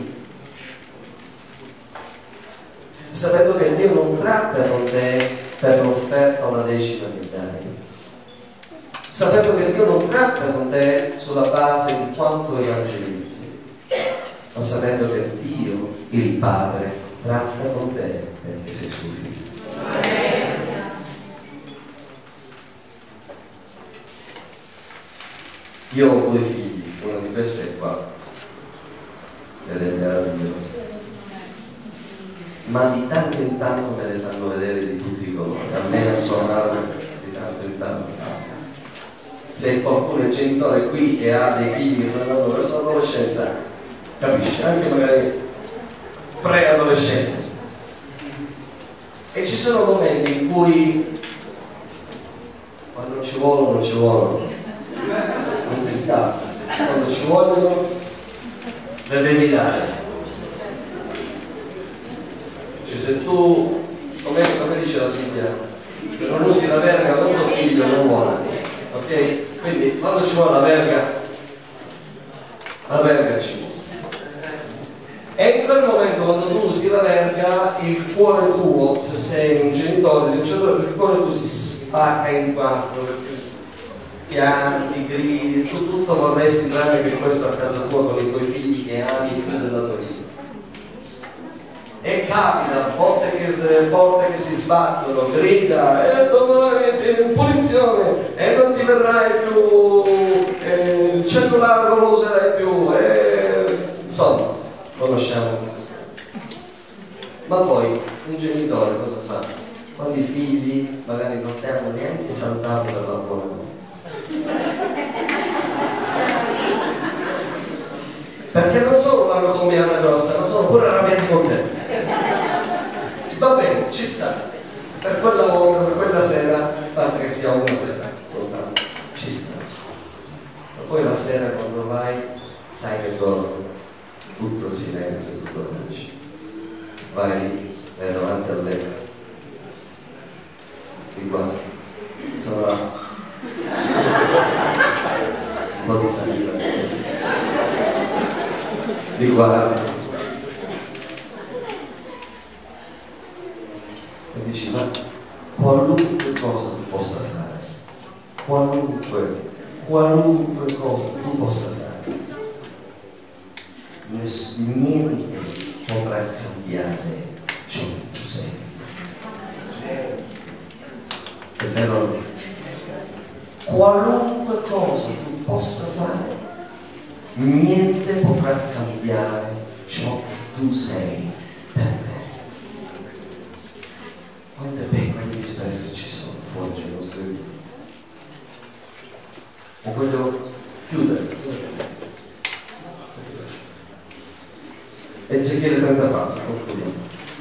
sapendo che Dio non tratta con te per l'offerta o la decima che dai, sapendo che Dio non tratta con te sulla base di quanto evangelizzi, ma sapendo che Dio, il Padre, tratta con te perché sei suo figlio. Io ho 2 figli, uno di questi è qua, ed è meraviglioso, ma di tanto in tanto me le fanno vedere di tutti i colori, a me a suonare di tanto in tanto. Se qualcuno è genitore qui e ha dei figli che stanno andando verso l'adolescenza, capisce, anche magari pre-adolescenza. E ci sono momenti in cui quando ci vogliono, non si scappa, quando ci vogliono le devi dare. Ci Cioè se tu, come dice la Bibbia, se non usi la verga con tuo figlio non vuole, ok? Quindi quando ci vuole la verga ci vuole. E in quel momento, quando tu usi la verga, il cuore tuo, se sei un genitore, il cuore tuo si spacca in quattro, perché pianti, gridi, tu tutto vorresti tranne che questo a casa tua con i tuoi figli che ami più della tua vita. E capita, porte che si sbattono, grida, domani ti in punizione, e non ti vedrai più, il cellulare non lo userai più, insomma, conosciamo queste storie. Ma poi un genitore cosa fa? Quando i figli magari non ti hanno neanche saltato per la buona notte. Perché non solo l'hanno combinata grossa, ma sono pure arrabbiati con te. Va bene, ci sta. Per quella volta, per quella sera, basta che sia una sera soltanto. Ci sta. Ma poi la sera quando vai, sai che dormi. Tutto il silenzio, tutto il pace. Vai lì, vai davanti al letto. Ti guardi. Sono là. Un po' di saliva così. Li guardi e dici: ma qualunque cosa tu possa fare, qualunque cosa tu possa fare, niente potrà cambiare ciò che tu sei. È vero? Qualunque cosa tu possa fare, niente potrà cambiare ciò che tu sei per me. Quante pecore disperse ci sono fuori dai nostri vita. E voglio chiudere. Ezechiele 34, concludiamo.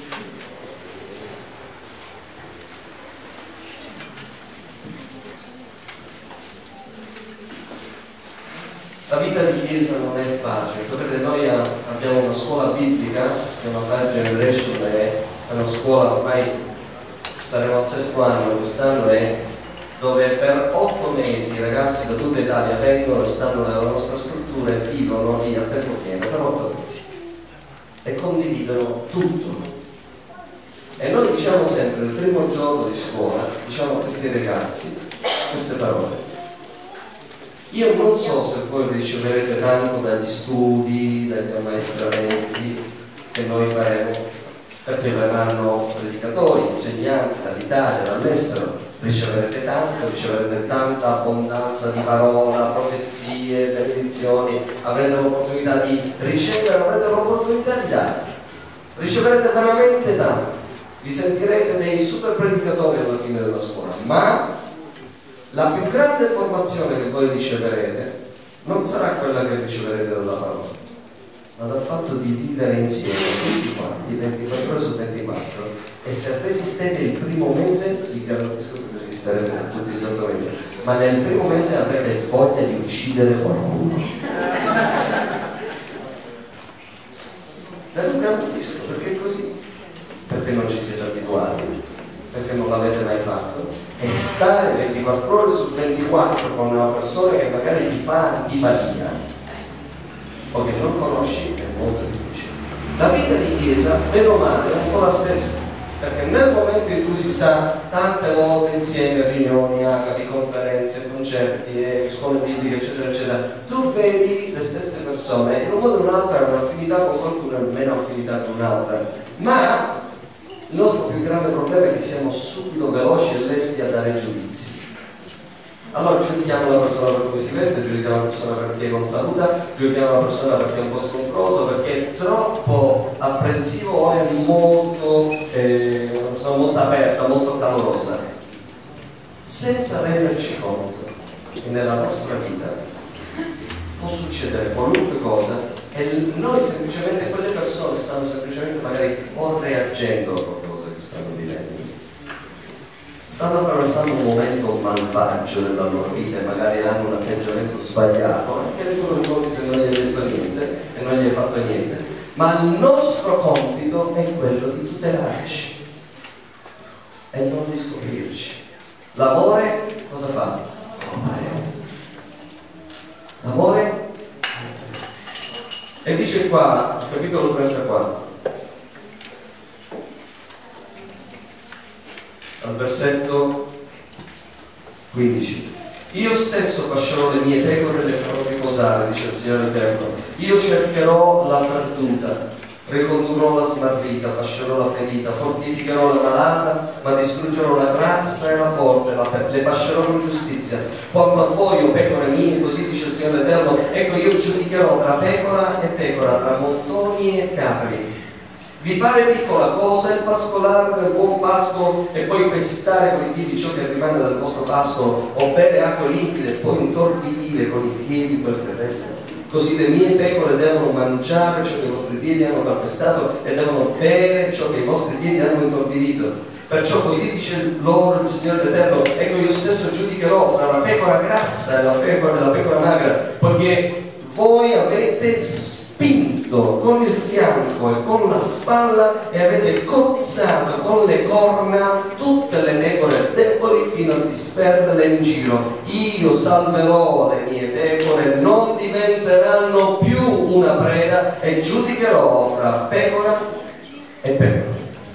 La vita di chiesa non è facile, sapete, noi abbiamo una scuola biblica, si chiama Fire Generation, è una scuola, ormai saremo al 6° anno quest'anno, dove per 8 mesi i ragazzi da tutta Italia vengono e stanno nella nostra struttura e vivono lì a tempo pieno per 8 mesi e condividono tutto. E noi diciamo sempre, il primo giorno di scuola, diciamo a questi ragazzi queste parole: io non so se voi riceverete tanto dagli studi, dagli ammaestramenti che noi faremo, perché verranno predicatori, insegnanti dall'Italia, dall'estero, riceverete tanto, riceverete tanta abbondanza di parola, profezie, benedizioni, avrete l'opportunità di ricevere, avrete l'opportunità di dare, riceverete veramente tanto, vi sentirete dei super predicatori alla fine della scuola, ma la più grande formazione che voi riceverete non sarà quella che riceverete dalla parola, ma dal fatto di vivere insieme tutti quanti 24 ore su 24, e se resistete il primo mese vi garantisco che resisterete per tutti gli 8 mesi, ma nel primo mese avrete voglia di uccidere qualcuno. Ve lo garantisco, perché è così, perché non ci siete abituati, perché non l'avete mai fatto. E stare 24 ore su 24 con una persona che magari ti fa antipatia o che non conosci è molto difficile. La vita di chiesa, meno male, è un po' la stessa, perché nel momento in cui si sta tante volte insieme a riunioni, agapi, conferenze, concerti, scuole bibliche, eccetera, eccetera, tu vedi le stesse persone, in un modo o in un altro hanno affinità con qualcuno e meno affinità con un'altra, ma il nostro più grande problema è che siamo subito veloci e lesti a dare giudizi. Allora giudichiamo la persona per come si veste, giudichiamo la persona perché non saluta, giudichiamo la persona perché è un po' scontroso, perché è troppo apprensivo o è molto, una persona molto aperta, molto calorosa, senza renderci conto che nella nostra vita può succedere qualunque cosa e noi semplicemente, quelle persone stanno semplicemente magari o reagendo a qualcosa che stanno vivendo, stanno attraversando un momento malvagio nella loro vita e magari hanno un atteggiamento sbagliato, anche tu non conti se non gli hai detto niente e non gli hai fatto niente, ma il nostro compito è quello di tutelarci e non di scoprirci. L'amore cosa fa? L'amore, e dice qua, capitolo 34, al versetto 15: io stesso pascerò le mie pecore e le farò riposare, dice il Signore Eterno. Io cercherò la perduta, ricondurrò la smarrita, fascerò la ferita, fortificherò la malata, ma distruggerò la grassa e la forte, le pascerò con giustizia. Quanto a voi, o pecore mie, così dice il Signore Eterno, ecco io giudicherò tra pecora e pecora, tra montoni e capri. Vi pare piccola cosa il pascolare del buon pascolo e poi pestare con i piedi ciò che rimane del vostro pascolo, o bere acque limpide e poi intorbidire con i piedi quel che resta? Così le mie pecore devono mangiare ciò che i vostri piedi hanno calpestato e devono bere ciò che i vostri piedi hanno intorbidito. Perciò così dice loro il Signore Eterno, ecco io stesso giudicherò fra la pecora grassa e la pecora magra, poiché voi avete spinto con il fianco e con la spalla e avete cozzato con le corna tutte le pecore deboli fino a disperderle in giro. Io salverò le mie pecore, non diventeranno più una preda, e giudicherò fra pecora e pecora.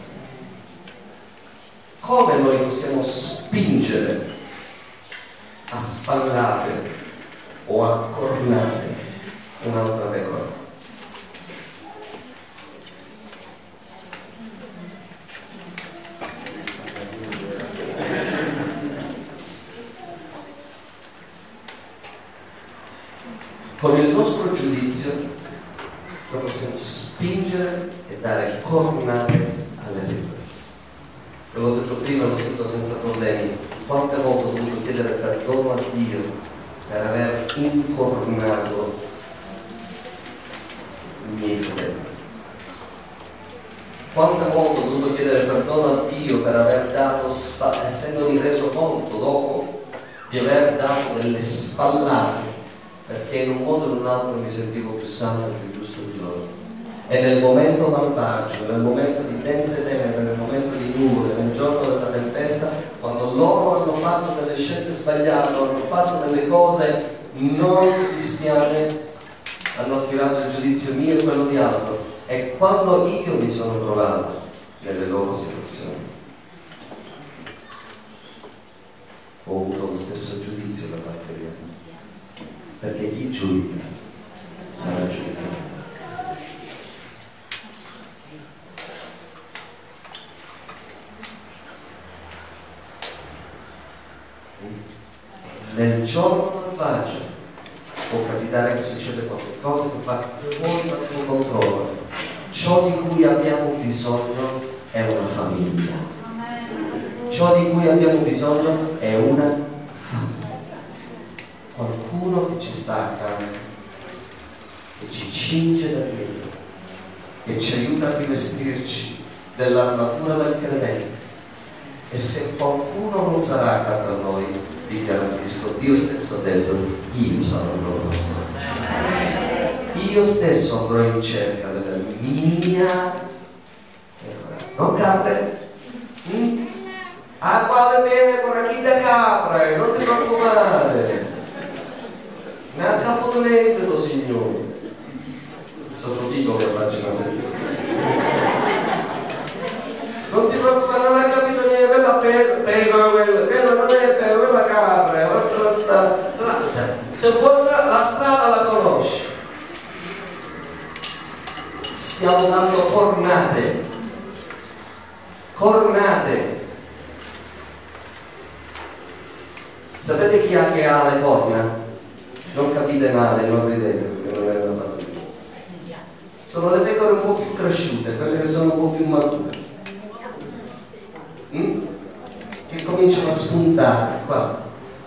Come noi possiamo spingere a spallate o a cornate un'altra pecora? Con il nostro giudizio noi possiamo spingere e dare cornate alle pecore. Ve l'ho detto prima, l'ho detto senza problemi. Quante volte ho dovuto chiedere perdono a Dio per aver incornato i miei fratelli? Quante volte ho dovuto chiedere perdono a Dio per aver dato, essendomi reso conto dopo di aver dato delle spallate, perché in un modo o in un altro mi sentivo più santo e più giusto di loro. E nel momento malvagio, nel momento di dense tenebre, nel momento di nuvole, nel giorno della tempesta, quando loro hanno fatto delle scelte sbagliate, hanno fatto delle cose non cristiane, hanno attirato il giudizio mio e quello di altro. E quando io mi sono trovato nelle loro situazioni, ho avuto lo stesso giudizio da parte di Dio. Perché chi giudica sarà giudicato. Nel giorno malvagio può capitare che succeda qualcosa che va fuori dal tuo controllo. Ciò di cui abbiamo bisogno è una famiglia. Ciò di cui abbiamo bisogno è una famiglia. Qualcuno che ci sta accanto, che ci cinge da dietro, che ci aiuta a rivestirci dell'armatura del credente. E se qualcuno non sarà accanto a noi, vi garantisco, Dio stesso ha detto, io sarò il loro pastore. Io stesso andrò in cerca della mia non capre. A quale pecora, chi da capre, non ti preoccupare. Ne ha capotolente lo Signore. Sottotitolo a pagina 6. Non ti preoccupare, non hai capito niente, quella pecora, quella non è pecora, quella capra, lasciala stare. Se vuoi la strada la conosci. Stiamo dando cornate. Cornate. Sapete chi ha che ha le corna? Non capite male, non ridete perché non è una battuta. Sono le pecore un po' più cresciute, quelle che sono un po' più mature. Che cominciano a spuntare qua.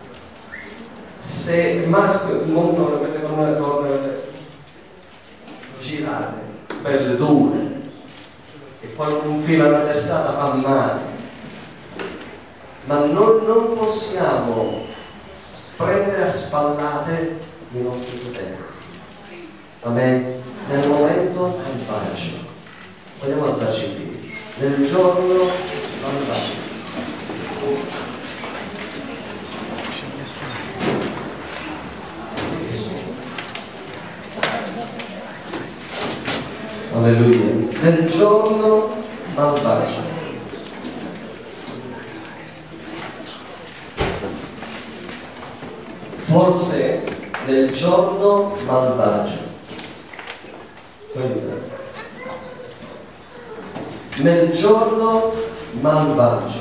Se il maschio il mondo le con le corna girate, belle dure, e quando un filo alla testata fa male, ma non possiamo prendere a spallate i nostri fratelli. Amen. nel momento malvagio. Vogliamo alzarci in piedi. Nel giorno malvagio. Alleluia. Nel giorno malvagio. Forse nel giorno malvagio. Nel giorno malvagio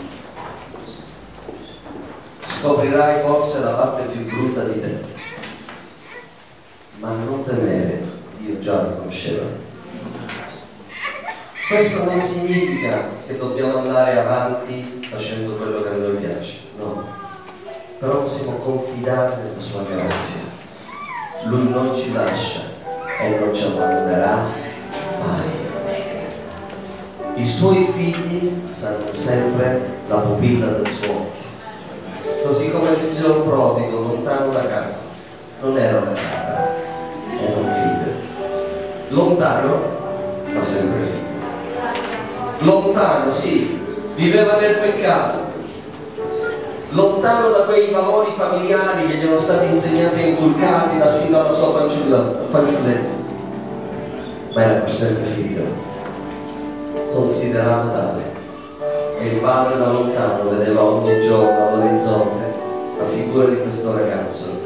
scoprirai forse la parte più brutta di te, ma non temere, Dio già lo conosceva. Questo non significa che dobbiamo andare avanti facendo quello che a noi piace, no, però possiamo confidare nella sua grazia. Lui non ci lascia e non ci abbandonerà mai. I suoi figli saranno sempre la pupilla del suo occhio, così come il figlio prodigo lontano da casa non era una capra, era un figlio lontano ma sempre figlio, lontano, sì, viveva nel peccato, lontano da quei valori familiari che gli erano stati insegnati e inculcati da sin dalla sua fanciullezza, ma era per sempre figlio, considerato tale. E il padre da lontano vedeva ogni giorno all'orizzonte la figura di questo ragazzo,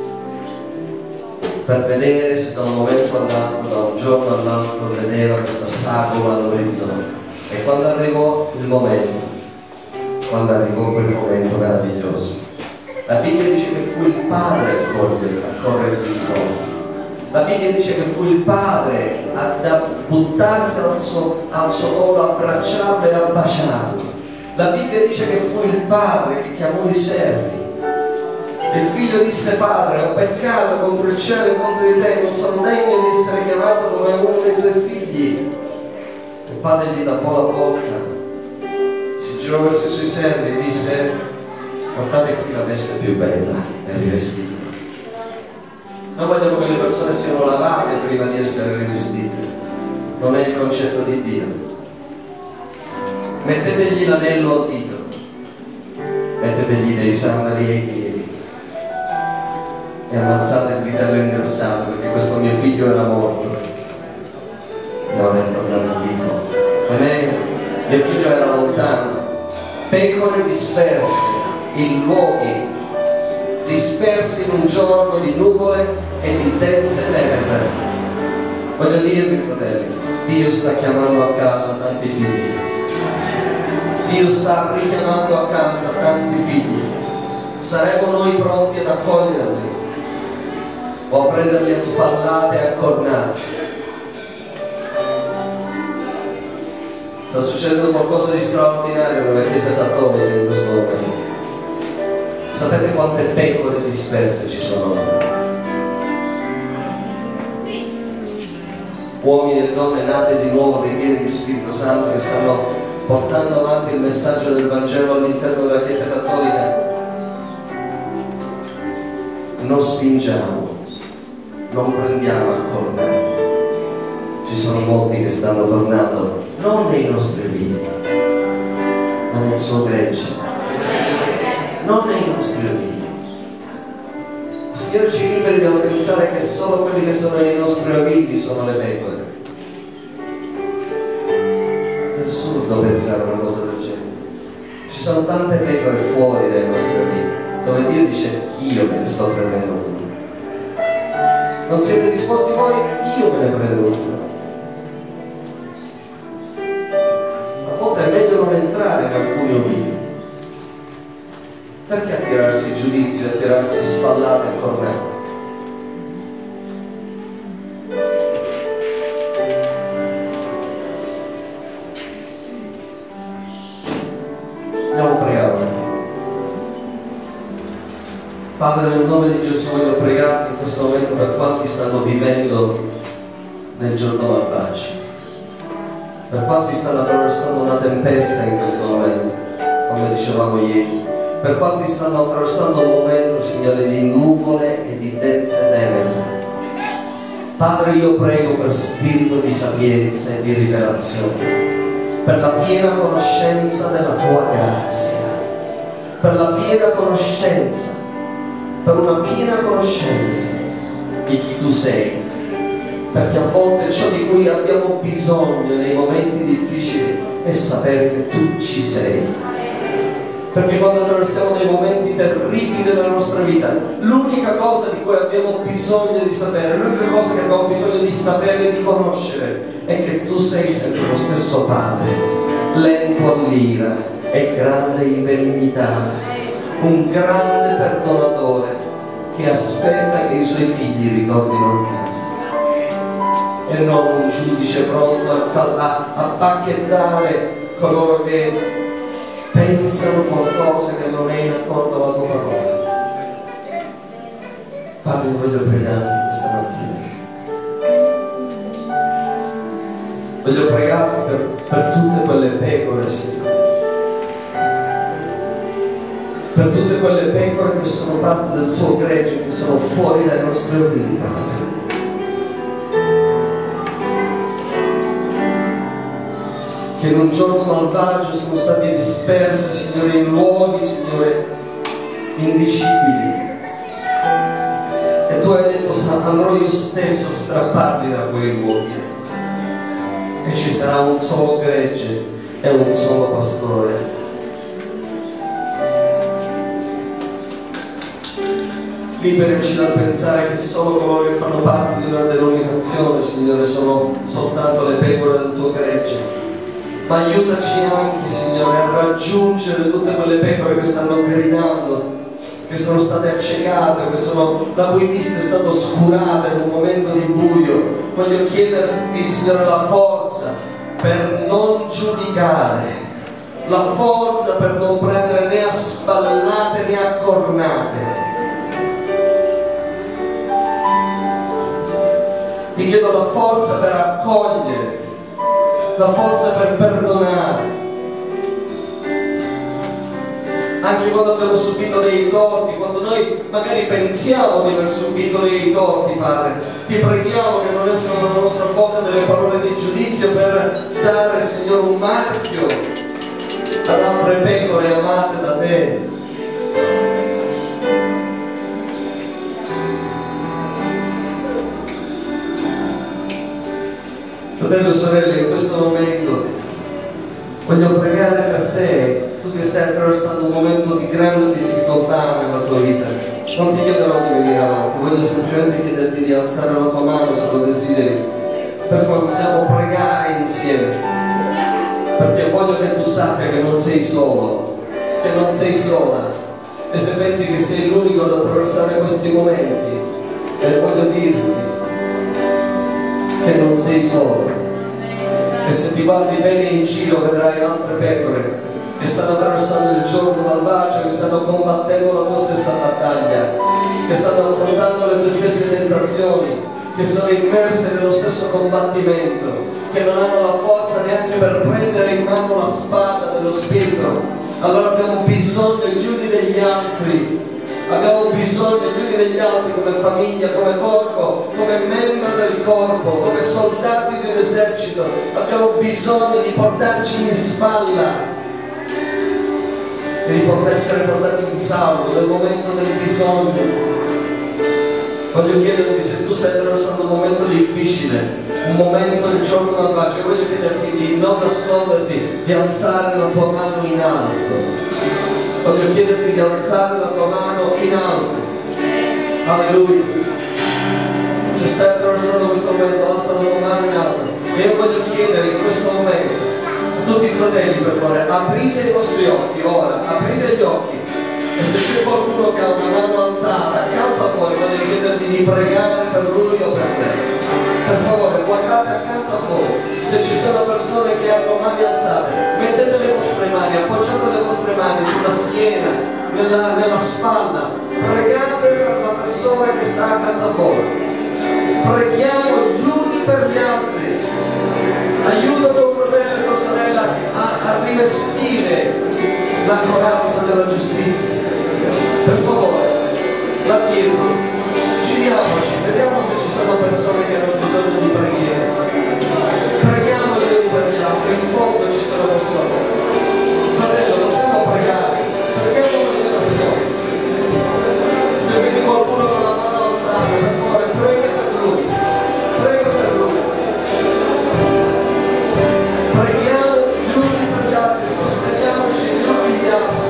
per vedere se da un momento all'altro, da un giorno all'altro, vedeva questa sagoma all'orizzonte. E quando arrivò il momento, quando arrivò quel momento meraviglioso, la Bibbia dice che fu il padre a correre incontro. La Bibbia dice che fu il padre a buttarsi al suo collo, abbracciarlo e a baciarlo. La Bibbia dice che fu il padre che chiamò i servi. Il figlio disse: Padre, ho peccato contro il cielo e contro di te, non sono degno di essere chiamato come uno dei tuoi figli. Il padre gli tappò la bocca, si girò verso i suoi servi e disse: portate qui la veste più bella e rivestita. Noi vogliamo che le persone siano lavate prima di essere rivestite. Non è il concetto di Dio. Mettetegli l'anello al dito, mettetegli dei sandali ai piedi e ammazzate il vitello ingrassato, perché questo mio figlio era morto, non è tornato vivo. Amen. Mio figlio era lontano, pecore disperse in luoghi, dispersi in un giorno di nuvole e di dense tenebre. Voglio dirvi, fratelli, Dio sta chiamando a casa tanti figli. Dio sta richiamando a casa tanti figli. Saremo noi pronti ad accoglierli o a prenderli a spallate e a cornate? Sta succedendo qualcosa di straordinario nella Chiesa cattolica in questo momento. Sapete quante pecore disperse ci sono? Uomini e donne nate di nuovo, ripieni di Spirito Santo, che stanno portando avanti il messaggio del Vangelo all'interno della Chiesa cattolica. Non spingiamo, non prendiamo a cornate. Ci sono molti che stanno tornando non nei nostri vini, ma nel suo gregge, non nei nostri vini. Il Signore ci liberi dal pensare che solo quelli che sono nei nostri ovili sono le pecore. È assurdo pensare una cosa del genere. Ci sono tante pecore fuori dai nostri ovili, dove Dio dice: io me ne sto prendendo una. Non siete disposti voi? Io me ne prendo una. A volte è meglio non entrare in alcuni ovili. Perché attirarsi giudizio, attirarsi spallate e cornate? Andiamo a pregare un attimo. Padre, nel nome di Gesù voglio pregarti in questo momento per quanti stanno vivendo nel giorno malvagio, per quanti stanno attraversando una tempesta in questo momento, come dicevamo ieri, per quanti stanno attraversando un momento, Signore, di nuvole e di dense tenebre, Padre, io prego per spirito di sapienza e di rivelazione, per la piena conoscenza della tua grazia, per la piena conoscenza, per una piena conoscenza di chi tu sei, perché a volte ciò di cui abbiamo bisogno nei momenti difficili è sapere che tu ci sei. Perché quando attraversiamo dei momenti terribili della nostra vita, l'unica cosa di cui abbiamo bisogno di sapere, l'unica cosa che abbiamo bisogno di sapere e di conoscere è che tu sei sempre lo stesso Padre, lento all'ira e grande in benignità, un grande perdonatore che aspetta che i suoi figli ritornino a casa e non un giudice pronto a bacchettare coloro che pensano qualcosa che non è in accordo alla tua parola. Padre, voglio pregarti questa mattina. Voglio pregarti per tutte quelle pecore, Signore. Per tutte quelle pecore che sono parte del tuo gregge, che sono fuori dai nostri ovili, Padre. Che in un giorno malvagio sono stati dispersi, Signore, in luoghi, Signore, indicibili. E tu hai detto, andrò io stesso a strapparli da quei luoghi. E ci sarà un solo gregge e un solo pastore. Liberaci dal pensare che solo coloro che fanno parte di una denominazione, Signore, sono soltanto le pecore del tuo gregge. Ma aiutaci anche, Signore, a raggiungere tutte quelle pecore che stanno gridando, che sono state accecate, la cui vista è stata oscurata in un momento di buio. Voglio chiederti, Signore, la forza per non giudicare, la forza per non prendere né a spallate né a cornate. Ti chiedo la forza per accogliere, la forza per perdonare, anche quando abbiamo subito dei torti, quando noi magari pensiamo di aver subito dei torti, Padre. Ti preghiamo che non escano dalla nostra bocca delle parole di giudizio per dare, Signore, un marchio ad altre pecore amate da te. Fratello e sorelle, in questo momento voglio pregare per te, tu che stai attraversando un momento di grande difficoltà nella tua vita. Non ti chiederò di venire avanti, voglio semplicemente chiederti di alzare la tua mano se lo desideri, per cui vogliamo pregare insieme, perché voglio che tu sappia che non sei solo, che non sei sola, e se pensi che sei l'unico ad attraversare questi momenti, voglio dirti che non sei solo. E se ti guardi bene in giro vedrai altre pecore che stanno attraversando il giorno malvagio, che stanno combattendo la tua stessa battaglia, che stanno affrontando le tue stesse tentazioni, che sono immerse nello stesso combattimento, che non hanno la forza neanche per prendere in mano la spada dello Spirito. Allora abbiamo bisogno gli uni degli altri. Abbiamo bisogno gli uni degli altri come famiglia, come corpo, come membri del corpo, come soldati di un esercito. Abbiamo bisogno di portarci in spalla e di poter essere portati in salvo nel momento del bisogno. Voglio chiederti, se tu stai attraversando un momento difficile, un momento del giorno malvagio, voglio chiederti di non nasconderti, di alzare la tua mano in alto. Voglio chiederti di alzare la tua mano in alto. Alleluia. Se stai attraversando questo momento, alza la tua mano in alto. E io voglio chiedere in questo momento a tutti i fratelli, per favore, aprite i vostri occhi ora, aprite gli occhi. E se c'è qualcuno che ha una mano alzata accanto a voi, voglio chiedervi di pregare per lui o per lei. Per favore, guardate accanto a voi. Se ci sono persone che hanno mani alzate, mettete le vostre mani, appoggiate le vostre mani sulla schiena, nella spalla. Pregate per la persona che sta accanto a voi. Preghiamo gli uni per gli altri. Aiuta tuo fratello e tua sorella a rivestire la corazza della giustizia. Per favore, là dietro, Giriamoci, vediamo se ci sono persone che hanno bisogno di preghiera. Preghiamo gli uni per gli altri, in fondo ci sono persone. Fratello, possiamo pregare, preghiamo per le persone. Se vedi qualcuno con la mano alzata, per favore, prega per lui, prega per lui. Preghiamo gli uni per gli altri, sosteniamoci gli uni gli altri.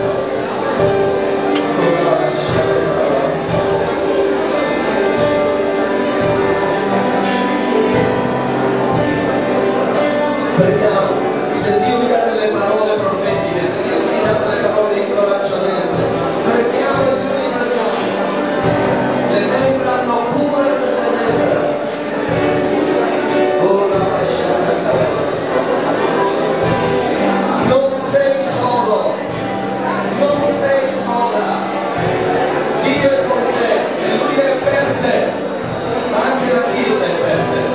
Preghiamo, se Dio vi dà delle parole profetiche, se Dio vi dà delle parole di incoraggiamento, preghiamo gli uni per gli altri. Le membra hanno cura delle membra. Non sei solo, non sei sola. Dio è con te e Lui è per te, ma anche la Chiesa è per te.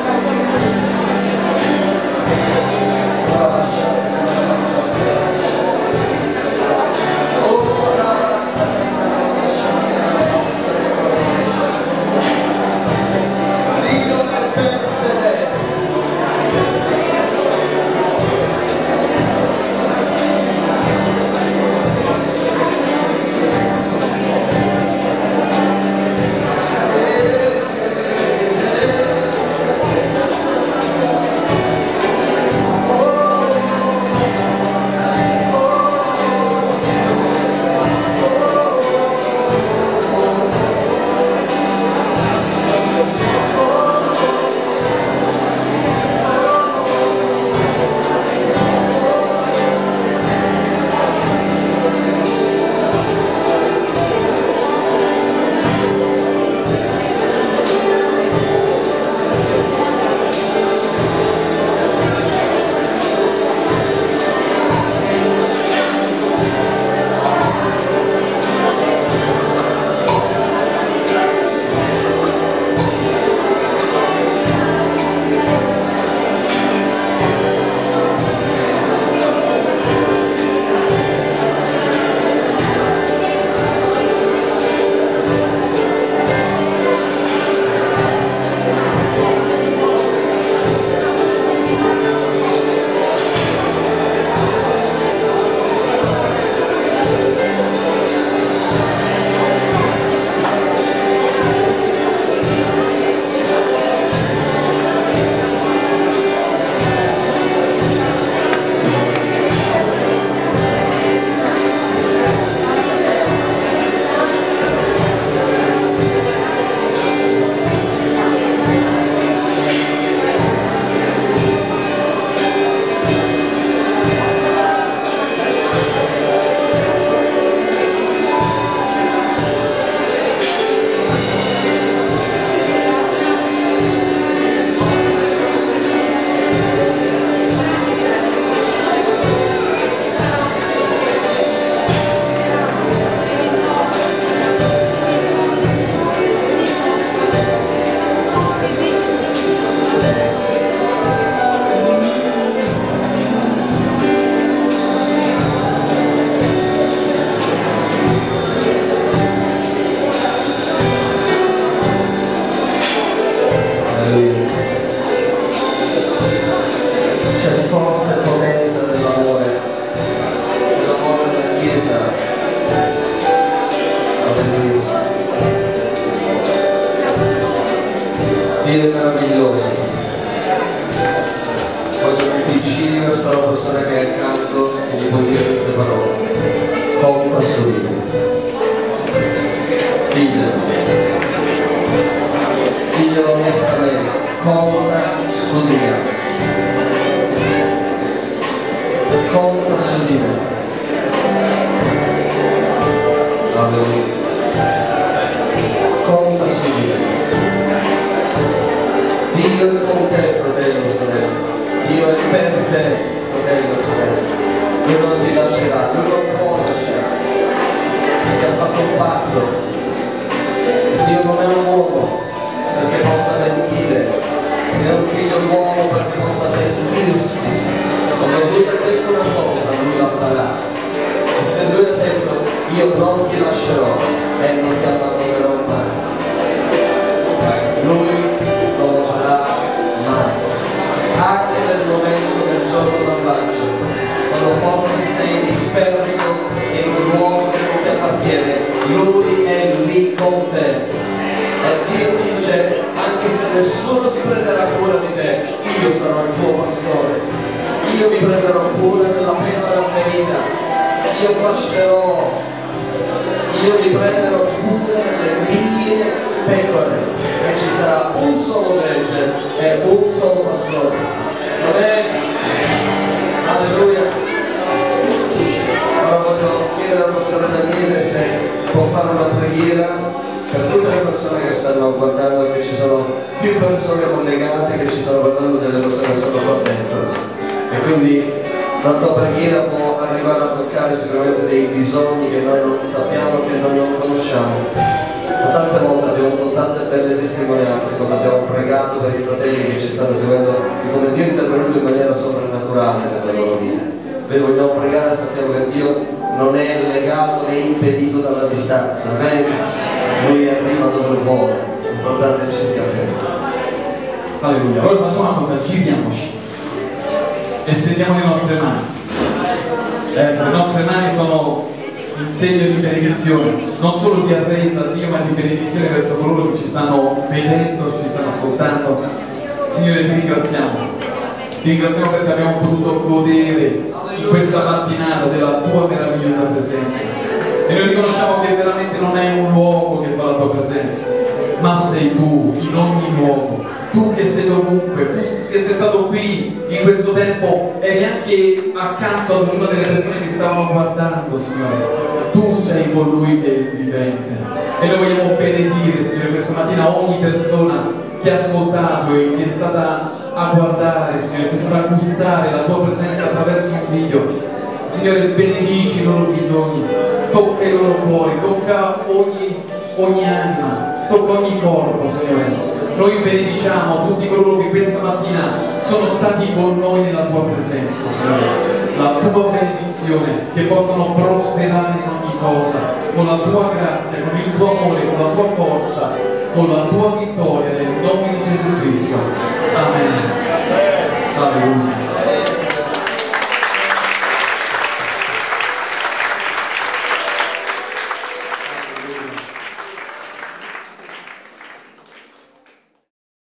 Dio è meraviglioso. Voglio che ti vicini verso la persona che è accanto e gli puoi dire queste parole. Conta su di me. Diglielo onestamente. Conta su di me. Conta su di me. Alleluia. Conta su di me. Dio è con te, fratello e sorella. Dio è per te, fratello e sorella. Lui non ti lascerà, Lui non può lasciare. Ti ha fatto un patto. Dio non è un uomo perché possa mentire, né un figlio d'uomo perché possa pentirsi. Quando Lui ha detto una cosa, Lui la farà. E se Lui ha detto io non ti lascerò e non ti abbandonerò mai. io fascerò, io mi prenderò cura delle mie pecore, e ci sarà un solo gregge e un solo pastore. Amen. Alleluia. Ora voglio chiedere al pastore Daniele se può fare una preghiera per tutte le persone che stanno guardando, che ci sono più persone collegate che ci stanno guardando delle persone che sono qua dentro, e quindi la tua preghiera può arrivare a toccare sicuramente dei bisogni che noi non sappiamo, che noi non conosciamo. Ma tante volte abbiamo avuto tante belle testimonianze quando abbiamo pregato per i fratelli che ci stanno seguendo, di come Dio è intervenuto in maniera soprannaturale nella loro vita. Noi vogliamo pregare, sappiamo che Dio non è legato né impedito dalla distanza. Amen. Lui arriva dove vuole, l'importante è che ci sia fede. Alleluia. Ora facciamo una cosa, giriamoci e stendiamo le nostre mani. Le nostre mani sono il segno di benedizione, non solo di arresa a Dio, ma di benedizione verso coloro che ci stanno vedendo, ci stanno ascoltando. Signore, ti ringraziamo. Ti ringraziamo perché abbiamo potuto godere in questa mattinata della tua meravigliosa presenza. E noi riconosciamo che veramente non è un luogo che fa la tua presenza, ma sei tu in ogni luogo. Tu che sei dovunque, tu che sei stato qui in questo tempo eri anche accanto ad una delle persone che stavano guardando, Signore. Tu sei colui che è il vivente. E noi vogliamo benedire, Signore, questa mattina ogni persona che ha ascoltato e che è stata a guardare, Signore, che è stata a gustare la tua presenza attraverso un video. Signore, benedici i loro bisogni, tocca i loro cuori, tocca ogni anima, tocca ogni corpo, Signore. Noi benediciamo tutti coloro che questa mattina sono stati con noi nella tua presenza, Signore. La tua benedizione, che possano prosperare in ogni cosa, con la tua grazia, con il tuo amore, con la tua forza, con la tua vittoria, nel nome di Gesù Cristo. Amen.